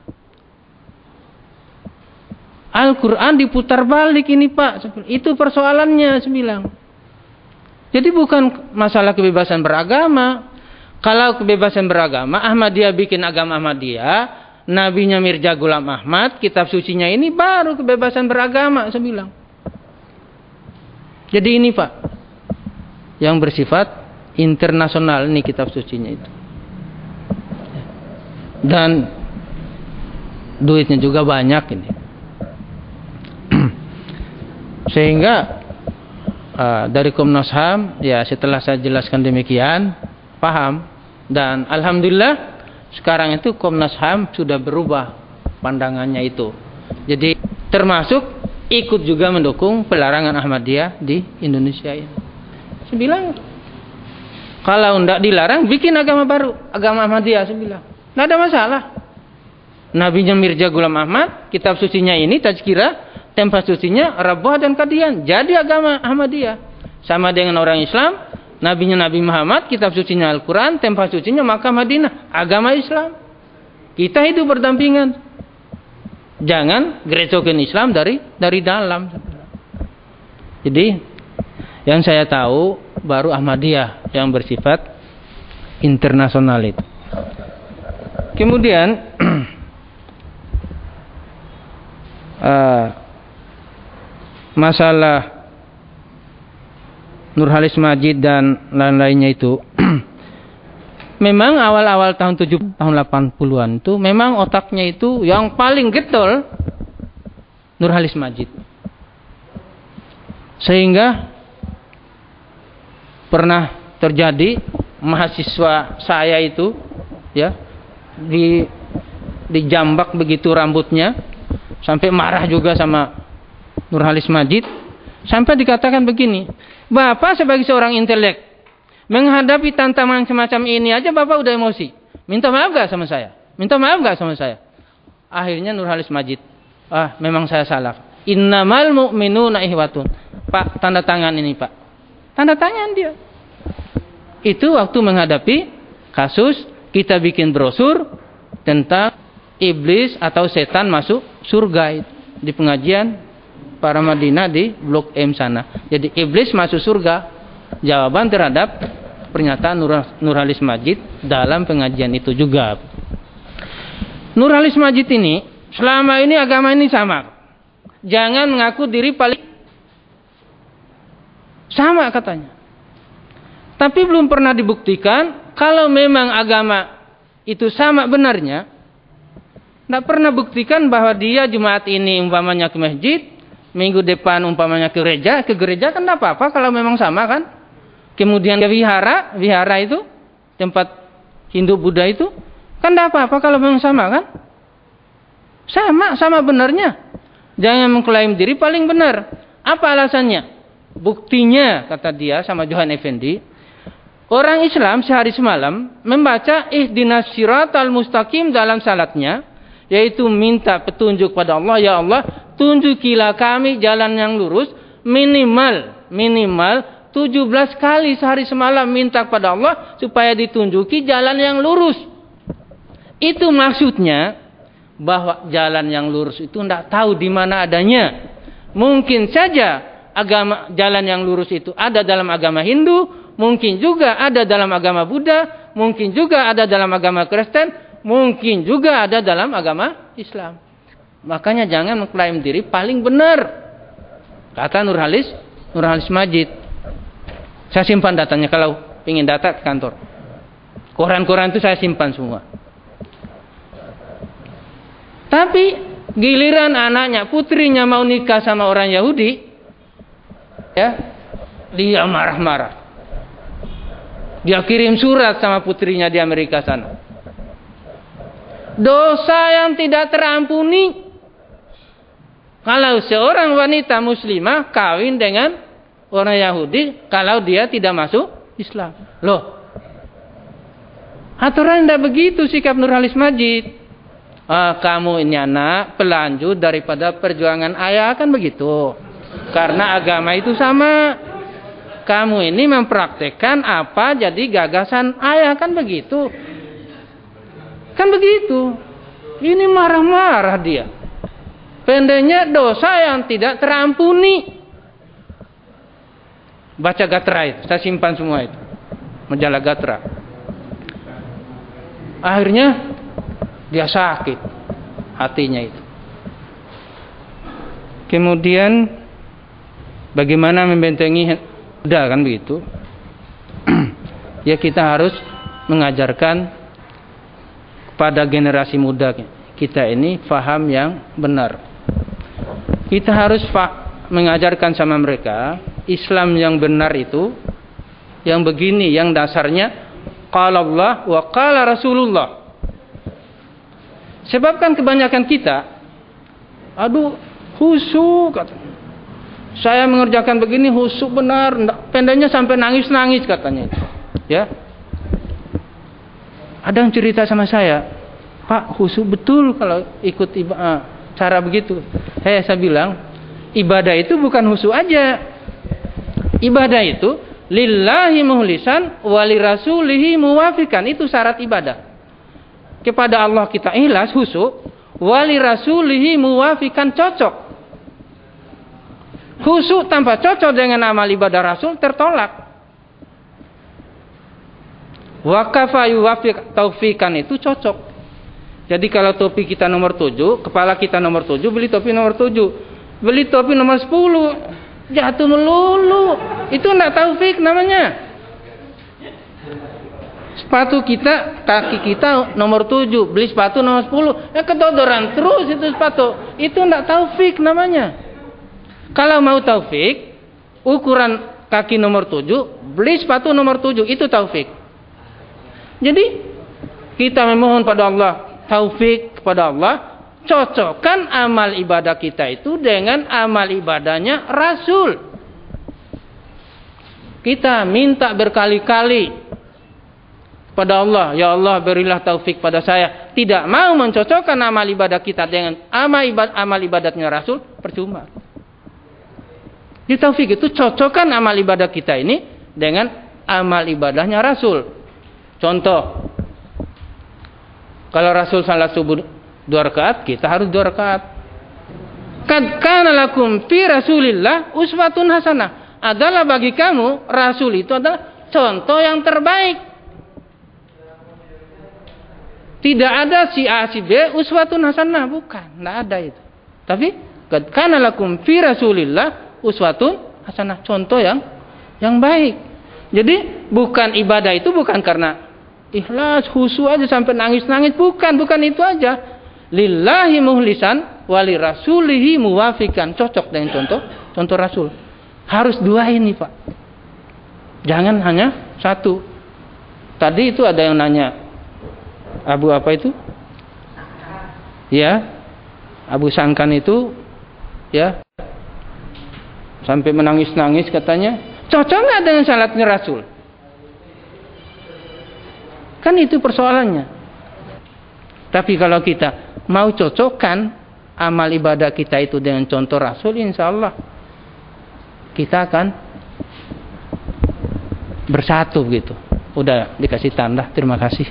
Al-Quran diputar balik ini Pak, itu persoalannya. Jadi bukan masalah kebebasan beragama. Kalau kebebasan beragama, Ahmadiyah bikin agama Ahmadiyah, nabinya Mirza Ghulam Ahmad, kitab sucinya ini baru kebebasan beragama, saya bilang. Jadi ini Pak, yang bersifat internasional, ini kitab sucinya itu. Dan duitnya juga banyak ini. Sehingga dari Komnas HAM, ya setelah saya jelaskan demikian, paham. Dan Alhamdulillah sekarang itu Komnas HAM sudah berubah pandangannya itu. Jadi termasuk ikut juga mendukung pelarangan Ahmadiyah di Indonesia ini. Saya bilang, kalau tidak dilarang, bikin agama baru, agama Ahmadiyah. Saya bilang, tidak ada masalah. Nabinya Mirza Ghulam Ahmad, kitab sucinya ini, Tazkirah, tempat sucinya Rabwah dan Qadian. Jadi agama Ahmadiyah. Sama dengan orang Islam, nabinya Nabi Muhammad, kitab sucinya Al-Quran, tempat sucinya Makkah Madinah, agama Islam. Kita hidup berdampingan. Jangan gerecokin Islam dari dalam. Jadi yang saya tahu baru Ahmadiyah yang bersifat internasional itu. Kemudian masalah Nurcholish Madjid dan lain-lainnya itu memang awal-awal tahun 80-an itu memang otaknya itu yang paling getol Nurcholish Madjid. Sehingga pernah terjadi mahasiswa saya itu ya dijambak begitu rambutnya, sampai marah juga sama Nurhalis Majid, sampai dikatakan begini, Bapak sebagai seorang intelek menghadapi tantangan semacam ini aja Bapak udah emosi. Minta maaf gak sama saya? Minta maaf gak sama saya? Akhirnya Nurhalis Majid, memang saya salah. Innamal mu'minuna ihwatun. Pak, tanda tangan ini Pak. Tanda tangan dia. Itu waktu menghadapi kasus kita bikin brosur tentang iblis atau setan masuk surga di pengajian para Madinah di Blok M sana. Jadi iblis masuk surga. Jawaban terhadap pernyataan Nurhalis Majid dalam pengajian itu juga. Nurhalis Majid ini selama ini agama ini sama. Jangan mengaku diri paling sama katanya. Tapi belum pernah dibuktikan kalau memang agama itu sama benarnya. Tidak pernah buktikan bahwa dia Jumat ini umpamanya ke masjid, minggu depan umpamanya ke gereja kan tidak apa-apa kalau memang sama kan. Kemudian ke wihara itu tempat Hindu Buddha itu kan tidak apa-apa kalau memang sama kan. Sama benarnya. Jangan mengklaim diri paling benar. Apa alasannya? Buktinya kata dia sama Johan Effendi, orang Islam sehari semalam membaca ihdinas siratal mustaqim dalam salatnya, yaitu minta petunjuk pada Allah, ya Allah tunjukilah kami jalan yang lurus, minimal 17 kali sehari semalam minta kepada Allah supaya ditunjuki jalan yang lurus. Itu maksudnya bahwa jalan yang lurus itu tidak tahu di mana adanya. Mungkin saja jalan yang lurus itu ada dalam agama Hindu, mungkin juga ada dalam agama Buddha, mungkin juga ada dalam agama Kristen, mungkin juga ada dalam agama Islam. Makanya jangan mengklaim diri paling benar. Kata Nurhalis Majid. Saya simpan datanya kalau ingin data ke kantor. Koran-koran itu saya simpan semua. Tapi giliran anaknya, putrinya mau nikah sama orang Yahudi, ya, dia marah-marah. Dia kirim surat sama putrinya di Amerika sana. Dosa yang tidak terampuni kalau seorang wanita muslimah kawin dengan orang Yahudi kalau dia tidak masuk Islam. Loh, aturan tidak begitu sikap Nurhalis Majid. Kamu ini anak pelanjut daripada perjuangan ayah, kan begitu. Karena agama itu sama. Kamu ini mempraktekkan apa jadi gagasan ayah, kan begitu. Kan begitu. Ini marah-marah dia. Pendeknya dosa yang tidak terampuni. Baca Gatra itu, saya simpan semua itu. Majalah Gatra. Akhirnya dia sakit hatinya itu. Kemudian bagaimana membentengi Buddha, kan begitu. Ya kita harus mengajarkan kepada generasi muda kita ini faham yang benar. Kita harus mengajarkan sama mereka Islam yang benar itu yang begini, yang dasarnya qala Allah wa qala Rasulullah. Sebabkan kebanyakan kita khusyuk katanya. Saya mengerjakan begini khusyuk benar, pendeknya sampai nangis-nangis katanya. Ya. Ada yang cerita sama saya, Pak, khusyuk betul kalau ikut cara begitu. Saya bilang, ibadah itu bukan khusyuk aja. Ibadah itu lillahi muhlisan wali rasulihi muwafikan. Itu syarat ibadah. Kepada Allah kita ikhlas, khusyuk, wali rasulihi muwafikan, cocok. Khusyuk tanpa cocok dengan amal ibadah Rasul tertolak. Wakafa yuwafiq taufikan itu cocok. Jadi kalau topi kita nomor 7, kepala kita nomor 7, beli topi nomor 7. Beli topi nomor 10, jatuh melulu. Itu enggak taufik namanya. Sepatu kita, kaki kita nomor 7, beli sepatu nomor 10, kedodoran terus itu sepatu. Itu enggak taufik namanya. Kalau mau taufik, ukuran kaki nomor 7, beli sepatu nomor 7, itu taufik. Jadi kita memohon pada Allah taufik kepada Allah, cocokkan amal ibadah kita itu dengan amal ibadahnya Rasul. Kita minta berkali-kali pada Allah, ya Allah berilah taufik pada saya. Tidak mau mencocokkan amal ibadah kita dengan amal ibadatnya Rasul, percuma. Di taufik itu cocokkan amal ibadah kita ini dengan amal ibadahnya Rasul. Contoh, kalau Rasul salat subuh 2 rakaat, kita harus 2 rakaat. Kad kana lakum fi Rasulillah uswatun hasanah. Adalah bagi kamu Rasul itu adalah contoh yang terbaik. Tidak ada si A si B uswatun hasanah, bukan, tidak ada itu. Tapi kad kana lakum fi Rasulillah uswatun hasanah, contoh yang baik. Jadi bukan ibadah itu bukan karena ikhlas khusyuk aja sampai nangis-nangis, bukan itu aja. Lillahi muhlisan wali rasulihi muwafikan, cocok dengan contoh Rasul. Harus 2 ini, Pak. Jangan hanya 1. Tadi itu ada yang nanya, Abu apa itu? Ya, Abu Sangkan itu, ya, sampai menangis-nangis katanya. Cocok nggak dengan salatnya Rasul? Kan itu persoalannya. Tapi kalau kita mau cocokkan amal ibadah kita itu dengan contoh Rasul, insya Allah kita akan bersatu gitu. Udah dikasih tanda, terima kasih.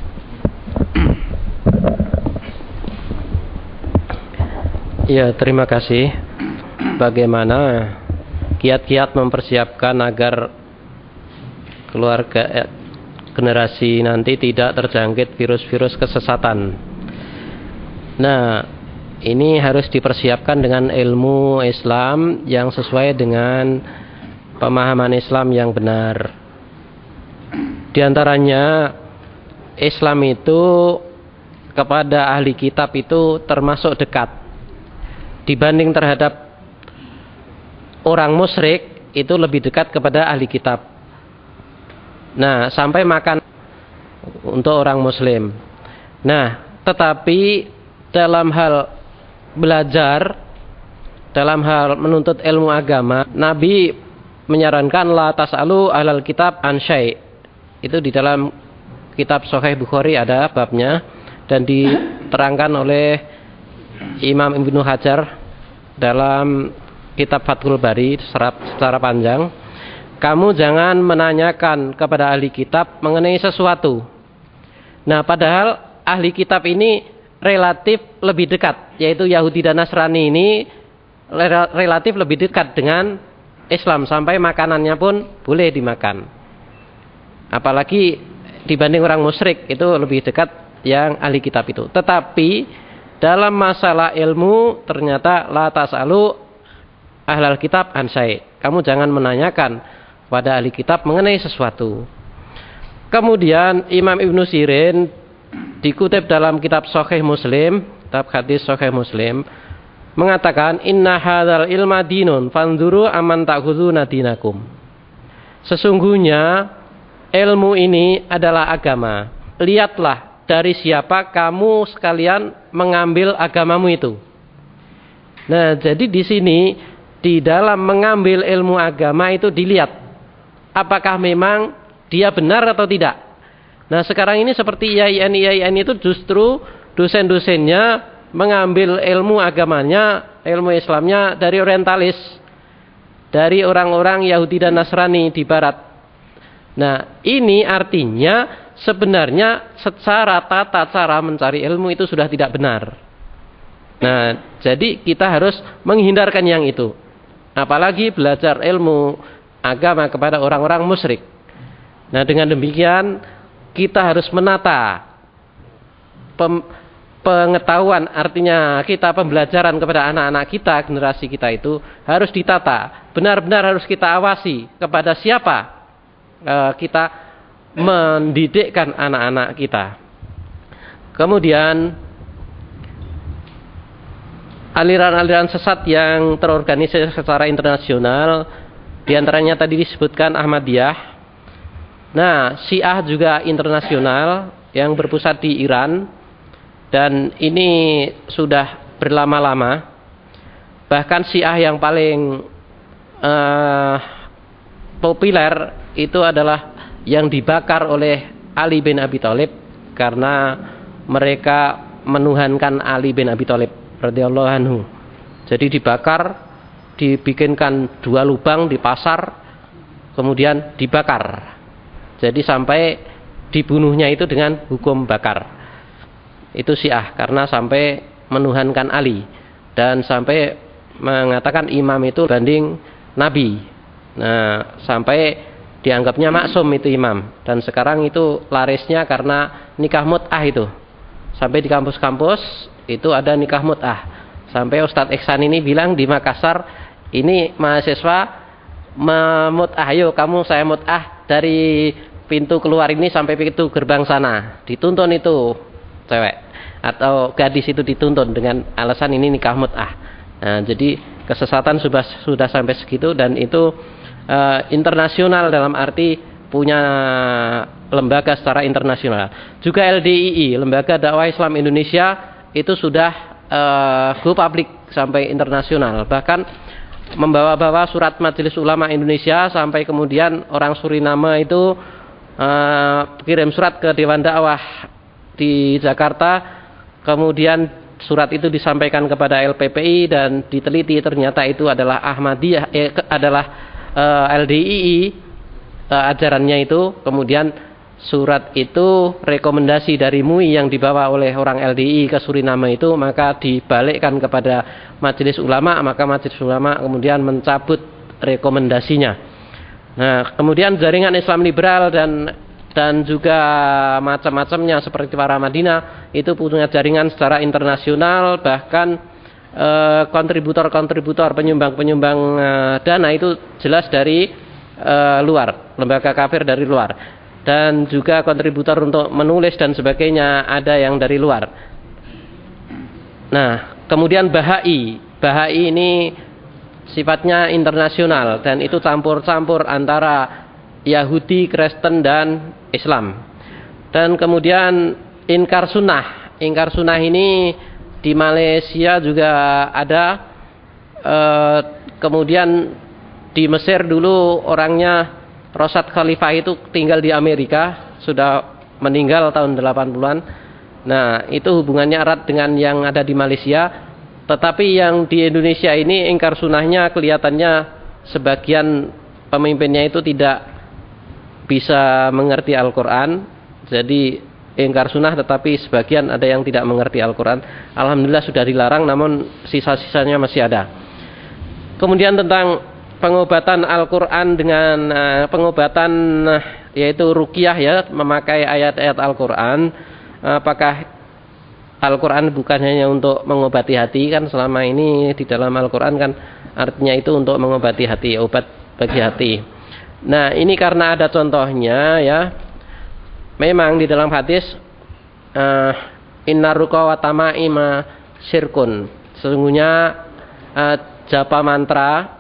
Ya, terima kasih. Bagaimana kiat-kiat mempersiapkan agar keluarga generasi nanti tidak terjangkit virus-virus kesesatan. Nah, ini harus dipersiapkan dengan ilmu Islam yang sesuai dengan pemahaman Islam yang benar. Di antaranya, Islam itu kepada ahli kitab itu termasuk dekat dibanding terhadap orang musyrik, itu lebih dekat kepada ahli kitab. Nah, sampai makan untuk orang muslim. Nah, tetapi dalam hal belajar, dalam hal menuntut ilmu agama, Nabi menyarankan la tas'alu ahlal kitab an syai'. Itu di dalam kitab Sahih Bukhari ada babnya dan diterangkan oleh Imam Ibnu Hajar dalam kitab Fathul Bari secara panjang. Kamu jangan menanyakan kepada ahli kitab mengenai sesuatu. Nah, padahal ahli kitab ini relatif lebih dekat, yaitu Yahudi dan Nasrani ini relatif lebih dekat dengan Islam, sampai makanannya pun boleh dimakan. Apalagi dibanding orang musyrik, itu lebih dekat yang ahli kitab itu. Tetapi dalam masalah ilmu ternyata la tas'alu ahlal kitab an syai'. Kamu jangan menanyakan pada ahli kitab mengenai sesuatu. Kemudian Imam Ibnu Sirin dikutip dalam kitab Sahih Muslim, kitab hadis Sahih Muslim, mengatakan inna hadzal ilma dinun fanzuru aman ta'khuduna dinakum. Sesungguhnya ilmu ini adalah agama. Lihatlah dari siapa kamu sekalian mengambil agamamu itu. Nah, jadi di sini di dalam mengambil ilmu agama itu dilihat apakah memang dia benar atau tidak. Nah, sekarang ini seperti IAIN itu justru dosen-dosennya mengambil ilmu agamanya, ilmu Islamnya dari orientalis, dari orang-orang Yahudi dan Nasrani di barat. Nah, ini artinya sebenarnya secara tata cara mencari ilmu itu sudah tidak benar. Nah, jadi kita harus menghindarkan yang itu. Apalagi belajar ilmu agama kepada orang-orang musyrik. Nah, dengan demikian kita harus menata pengetahuan, artinya kita pembelajaran kepada anak-anak kita, generasi kita itu harus ditata. Benar-benar harus kita awasi kepada siapa kita mendidikkan anak-anak kita. Kemudian aliran-aliran sesat yang terorganisir secara internasional Di antaranya tadi disebutkan Ahmadiyah. Nah, Syiah juga internasional yang berpusat di Iran, dan ini sudah berlama-lama. Bahkan Syiah yang paling populer itu adalah yang dibakar oleh Ali bin Abi Thalib, karena mereka menuhankan Ali bin Abi Thalib radhiyallahu anhu. Jadi dibakar, dibikinkan 2 lubang, dipasar, kemudian dibakar. Jadi sampai dibunuhnya itu dengan hukum bakar. Itu Syiah, karena sampai menuhankan Ali dan sampai mengatakan imam itu banding Nabi. Nah, sampai dianggapnya maksum itu imam. Dan sekarang itu larisnya karena nikah mut'ah itu. Sampai di kampus-kampus itu ada nikah mut'ah. Sampai Ustadz Ihsan ini bilang di Makassar, ini mahasiswa memut'ah, ayo kamu saya mut'ah dari pintu keluar ini sampai pintu gerbang sana. Dituntun itu cewek atau gadis itu dituntun dengan alasan ini nikah mut'ah. Nah, jadi kesesatan sudah sampai segitu, dan itu internasional dalam arti punya lembaga secara internasional. Juga LDII, Lembaga Dakwah Islam Indonesia, itu sudah go public sampai internasional. Bahkan membawa-bawa surat Majelis Ulama Indonesia, sampai kemudian orang Suriname itu kirim surat ke Dewan Dakwah di Jakarta. Kemudian surat itu disampaikan kepada LPPI dan diteliti, ternyata itu adalah Ahmadiyah, adalah LDII ajarannya itu. Kemudian surat itu rekomendasi dari MUI yang dibawa oleh orang LDII ke Suriname itu, maka dibalikkan kepada Majelis Ulama, maka Majelis Ulama kemudian mencabut rekomendasinya. Nah, kemudian jaringan Islam liberal dan juga macam-macamnya seperti para Madinah itu punya jaringan secara internasional. Bahkan kontributor-kontributor, penyumbang-penyumbang dana itu jelas dari luar, lembaga kafir dari luar, dan juga kontributor untuk menulis dan sebagainya ada yang dari luar. Nah, kemudian Bahai ini sifatnya internasional, dan itu campur-campur antara Yahudi, Kristen, dan Islam. Dan kemudian Inkar Sunnah ini di Malaysia juga ada. Kemudian di Mesir dulu orangnya Rashad Khalifah itu tinggal di Amerika, sudah meninggal tahun 80-an. Nah, itu hubungannya erat dengan yang ada di Malaysia. Tetapi yang di Indonesia ini Inkar Sunnahnya kelihatannya sebagian pemimpinnya itu tidak bisa mengerti Al-Quran. Jadi ingkar sunnah, tetapi sebagian ada yang tidak mengerti Al-Quran. Alhamdulillah sudah dilarang, namun sisa-sisanya masih ada. Kemudian tentang pengobatan Al-Quran dengan pengobatan yaitu ruqyah, ya, memakai ayat-ayat Al-Quran. Apakah Al-Quran bukan hanya untuk mengobati hati? Kan selama ini di dalam Al-Quran kan artinya itu untuk mengobati hati, obat bagi hati. Nah, ini karena ada contohnya, ya. Memang di dalam hadis innar ruqa wa tama'ima syirkun. Sesungguhnya japa mantra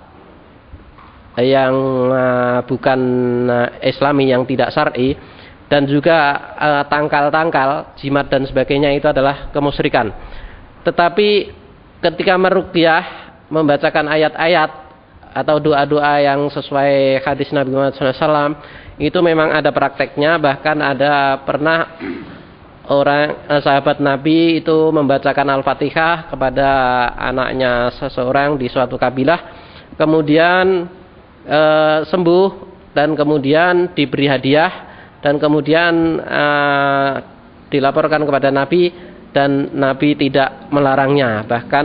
yang bukan Islami, yang tidak syar'i, dan juga tangkal-tangkal, jimat dan sebagainya itu adalah kemusyrikan. Tetapi ketika meruqyah, membacakan ayat-ayat atau doa-doa yang sesuai hadis Nabi Muhammad SAW, itu memang ada prakteknya. Bahkan ada pernah orang sahabat Nabi itu membacakan Al-Fatihah kepada anaknya seseorang di suatu kabilah, kemudian sembuh, dan kemudian diberi hadiah, dan kemudian dilaporkan kepada Nabi, dan Nabi tidak melarangnya. Bahkan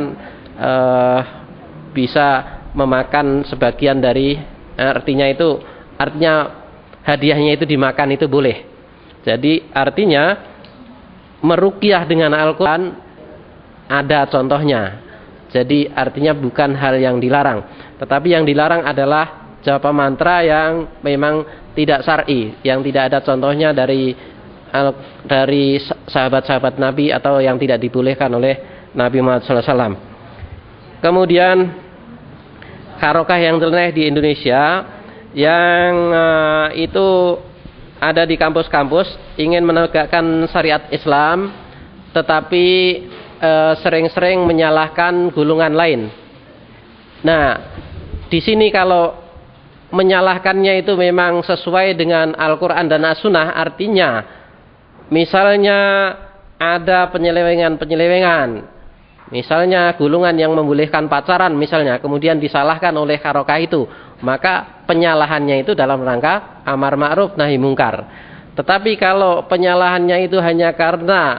bisa memakan sebagian dari, artinya hadiahnya itu dimakan, itu boleh. Jadi artinya meruqyah dengan Al-Quran ada contohnya. Jadi artinya bukan hal yang dilarang. Tetapi yang dilarang adalah japa mantra yang memang tidak syar'i, yang tidak ada contohnya dari sahabat-sahabat Nabi, atau yang tidak dibolehkan oleh Nabi Muhammad SAW. Kemudian harokah yang nyeleneh di Indonesia yang itu ada di kampus-kampus ingin menegakkan syariat Islam, tetapi sering-sering menyalahkan golongan lain. Nah, di sini kalau menyalahkannya itu memang sesuai dengan Al-Quran dan As-Sunnah, artinya misalnya ada penyelewengan, misalnya golongan yang membolehkan pacaran misalnya, kemudian disalahkan oleh harokah itu, maka penyalahannya itu dalam rangka amar ma'ruf nahi mungkar. Tetapi kalau penyalahannya itu hanya karena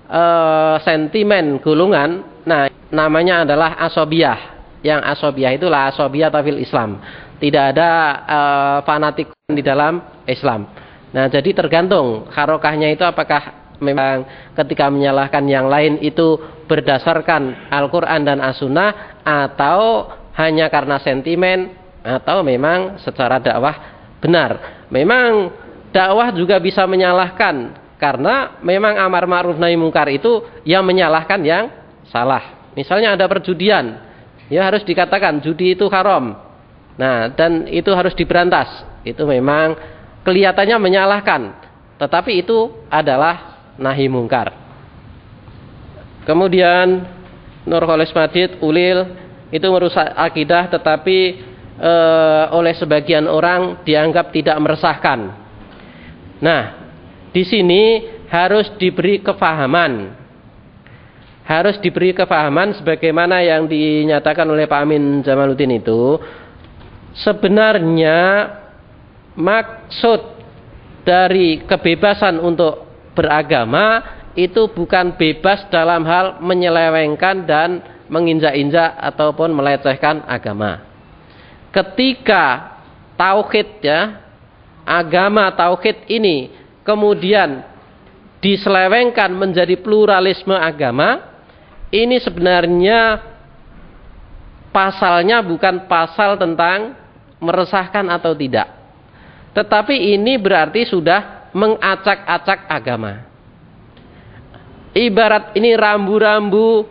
sentimen golongan, nah namanya adalah asobiyah. Yang asobiyah itulah asobiyah tafil Islam. Tidak ada fanatik di dalam Islam. Nah, jadi tergantung harokahnya itu apakah memang ketika menyalahkan yang lain itu berdasarkan Al-Quran dan As-Sunnah, atau hanya karena sentimen, atau memang secara dakwah benar. Memang dakwah juga bisa menyalahkan, karena memang amar ma'ruf nahi mungkar itu yang menyalahkan yang salah. Misalnya ada perjudian, ya harus dikatakan judi itu haram. Nah, dan itu harus diberantas. Itu memang kelihatannya menyalahkan, tetapi itu adalah nahi mungkar. Kemudian Nurholis Madid Ulil itu merusak akidah, tetapi oleh sebagian orang dianggap tidak meresahkan. Nah, di sini harus diberi kefahaman. Harus diberi kefahaman sebagaimana yang dinyatakan oleh Pak Amin Jamaluddin itu. Sebenarnya maksud dari kebebasan untuk beragama itu bukan bebas dalam hal menyelewengkan dan menginjak-injak ataupun melecehkan agama. Ketika tauhid, ya, agama tauhid ini kemudian diselewengkan menjadi pluralisme agama, ini sebenarnya pasalnya bukan pasal tentang meresahkan atau tidak, tetapi ini berarti sudah mengacak-acak agama. Ibarat ini rambu-rambu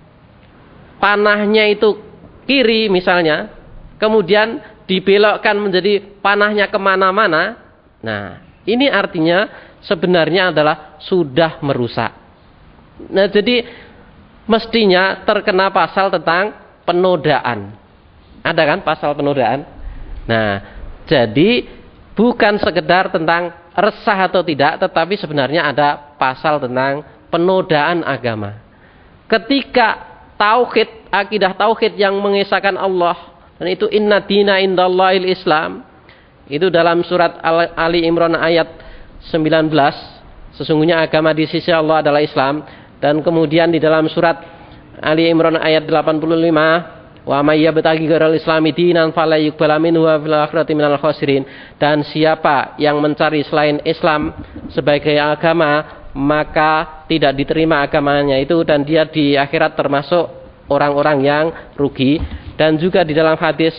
panahnya itu kiri misalnya, kemudian dibelokkan menjadi panahnya kemana-mana. Nah, ini artinya sebenarnya adalah sudah merusak. Nah, jadi mestinya terkena pasal tentang penodaan. Ada kan pasal penodaan? Nah, jadi bukan sekedar tentang resah atau tidak, tetapi sebenarnya ada pasal tentang penodaan agama. Ketika tauhid, akidah tauhid yang mengesahkan Allah, dan itu inna dina indallahil Islam, itu dalam surat Ali Imran ayat 19, sesungguhnya agama di sisi Allah adalah Islam. Dan kemudian di dalam surat Ali Imran ayat 85, wa may yabtaghi ghairal islami dinan fala yuqbala minhu wa fil akhirati minal khasirin. Dan siapa yang mencari selain Islam sebagai agama, maka tidak diterima agamanya itu, dan dia di akhirat termasuk orang-orang yang rugi. Dan juga di dalam hadis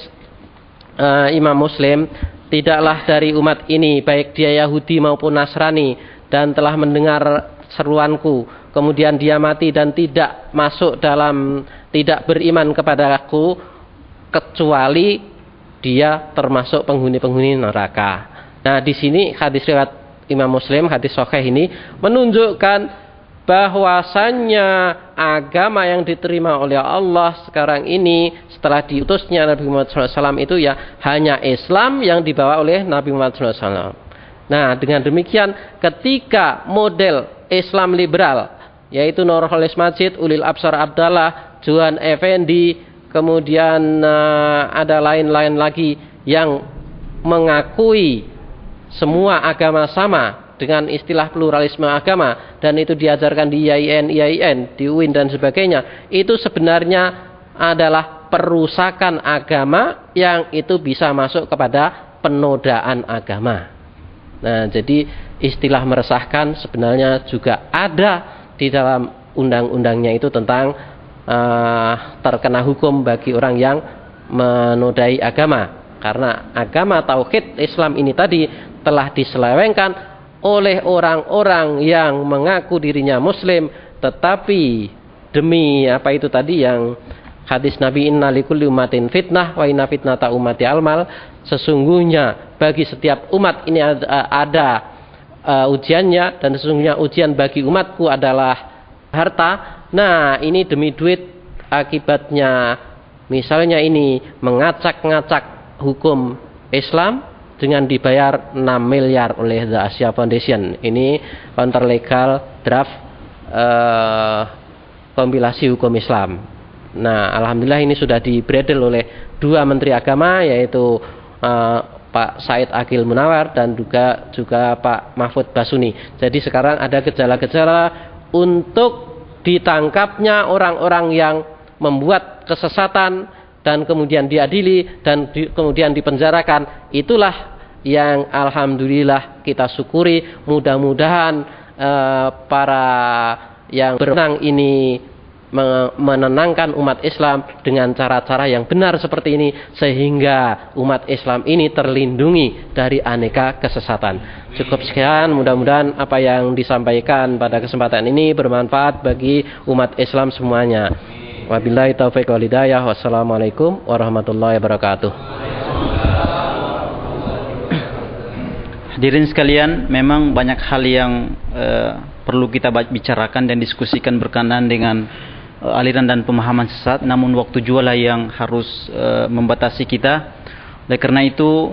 Imam Muslim, tidaklah dari umat ini baik dia Yahudi maupun Nasrani dan telah mendengar seruanku, kemudian dia mati dan tidak masuk dalam, tidak beriman kepada aku, kecuali dia termasuk penghuni-penghuni neraka. Nah, di sini hadis riwayat Imam Muslim, hadis sahih ini menunjukkan bahwasannya agama yang diterima oleh Allah sekarang ini setelah diutusnya Nabi Muhammad SAW itu ya hanya Islam yang dibawa oleh Nabi Muhammad SAW. Nah, dengan demikian ketika model Islam liberal, yaitu Nurholis Madid, Ulil Absar Abdallah, Johan Effendi, kemudian ada lain-lain lagi yang mengakui semua agama sama dengan istilah pluralisme agama, dan itu diajarkan di IAIN, di UIN dan sebagainya, itu sebenarnya adalah perusakan agama yang itu bisa masuk kepada penodaan agama. Nah, jadi istilah meresahkan sebenarnya juga ada di dalam undang-undangnya itu tentang terkena hukum bagi orang yang menodai agama. Karena agama tauhid Islam ini tadi telah diselewengkan oleh orang-orang yang mengaku dirinya muslim, tetapi demi apa itu tadi yang hadis Nabi, inna likulli ummatin fitnah wa inna fitnata ummati almal. Sesungguhnya bagi setiap umat ini ada ujiannya, dan sesungguhnya ujian bagi umatku adalah harta. Nah, ini demi duit, akibatnya misalnya ini mengacak-ngacak hukum Islam dengan dibayar 6 miliar oleh The Asia Foundation. Ini counter legal draft kompilasi hukum Islam. Nah, alhamdulillah ini sudah dibredel oleh 2 menteri agama, yaitu Pak Said Agil Munawar dan juga Pak Mahfud Basuni. Jadi sekarang ada gejala-gejala untuk ditangkapnya orang-orang yang membuat kesesatan dan kemudian diadili dan kemudian dipenjarakan. Itulah yang alhamdulillah kita syukuri. Mudah-mudahan para yang berwenang ini menenangkan umat Islam dengan cara-cara yang benar seperti ini, sehingga umat Islam ini terlindungi dari aneka kesesatan. Cukup sekian, mudah-mudahan apa yang disampaikan pada kesempatan ini bermanfaat bagi umat Islam semuanya. Wabillahi taufiq wal hidayah. Wassalamualaikum warahmatullahi wabarakatuh. Hadirin sekalian, memang banyak hal yang perlu kita bicarakan dan diskusikan berkenaan dengan aliran dan pemahaman sesat, namun waktu jualah yang harus membatasi kita. Oleh karena itu,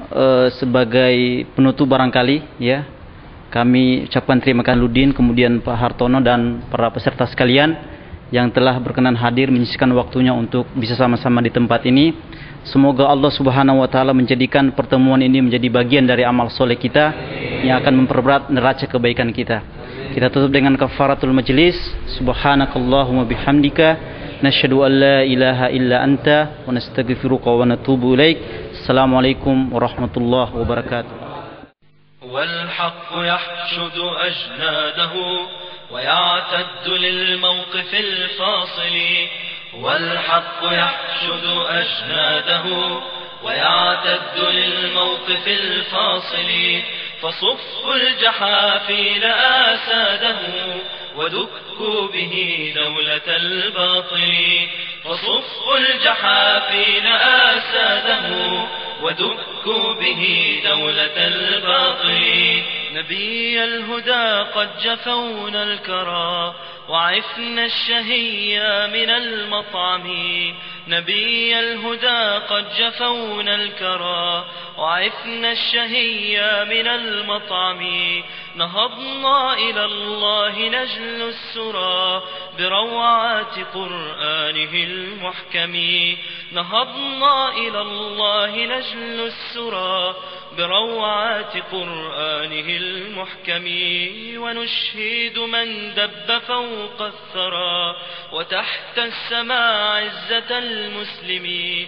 sebagai penutup barangkali ya, kami ucapkan terima kasih Ludin, kemudian Pak Hartono dan para peserta sekalian yang telah berkenan hadir menyisihkan waktunya untuk bisa sama-sama di tempat ini. Semoga Allah Subhanahu wa taala menjadikan pertemuan ini menjadi bagian dari amal soleh kita yang akan memperberat neraca kebaikan kita. Kita tutup dengan kafaratul majlis. Subhanakallahumma bihamdika nasyhadu an la ilaha illa anta wa nastaghfiruka wa natubu ilaik. Assalamualaikum warahmatullahi wabarakatuh. Wal haqqu yahshudu ajnadahu wa ya'taddu lil mawqifil fasili. Wal haqqu yahshudu ajnadahu wa ya'taddu lil mawqifil fasili. فصفوا الجحافل آساده ودكوا به دولة الباطل. فصفوا الجحافل آساده ودكوا به دولة الباطل. نبي الهدى قد جفونا الكرى وعفنا الشهية من المطعم. نبي الهدى قد جفونا الكرى وعفنا الشهية من المطعم. نهضنا إلى الله نجل السرى بروعات قرآنه المحكم. نهضنا إلى الله نجل السرى بروعات قرآنه المحكم. ونشهد من دب فوق الثرى وتحت السماء عزة المسلم.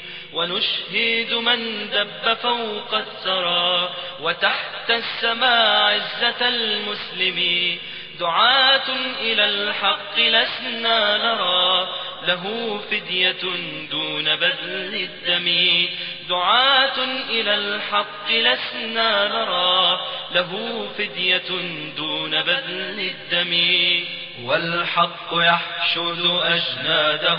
ونشهد من دب فوق الثرى وتحت السماء عزة المسلم. دعاة إلى الحق لسنا نرى له فدية دون بذل الدم. دعاة إلى الحق لسنا نرى له فدية دون بذل الدم. والحق يحشد أجناده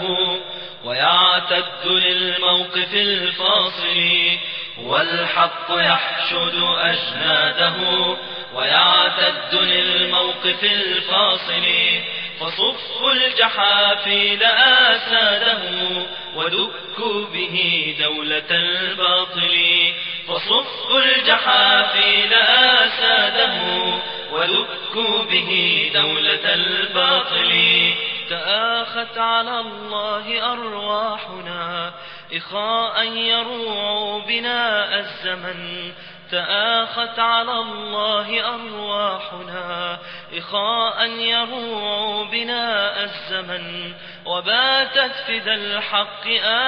ويعتد للموقف الفاصل. والحق يحشد أجناده ويعتد للموقف الفاصل. فصفوا الجحافل آساده ودكوا به دولة الباطل. فصفوا الجحافل آساده ودكوا به دولة الباطل. تآخت على الله أرواحنا إخاء يروع بناء الزمن. تآخت على الله أرواحنا إخاء يروع بناء الزمن. وباتت فدى الحق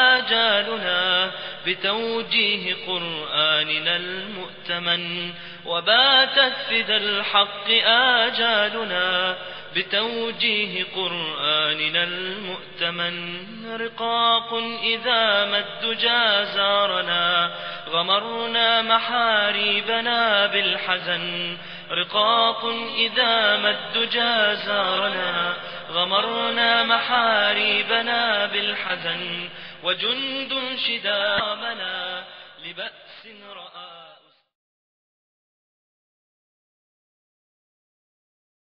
آجالنا بتوجيه قرآننا المؤتمن. وباتت فدى الحق آجالنا بتوجيه قرآننا المؤتمن. رقاق إذا ما الدجى زارنا غمرنا محاريبنا بالحزن. رقاق إذا ما الدجى زارنا غمرنا محاريبنا بالحزن وجند شدامنا لبأس رأى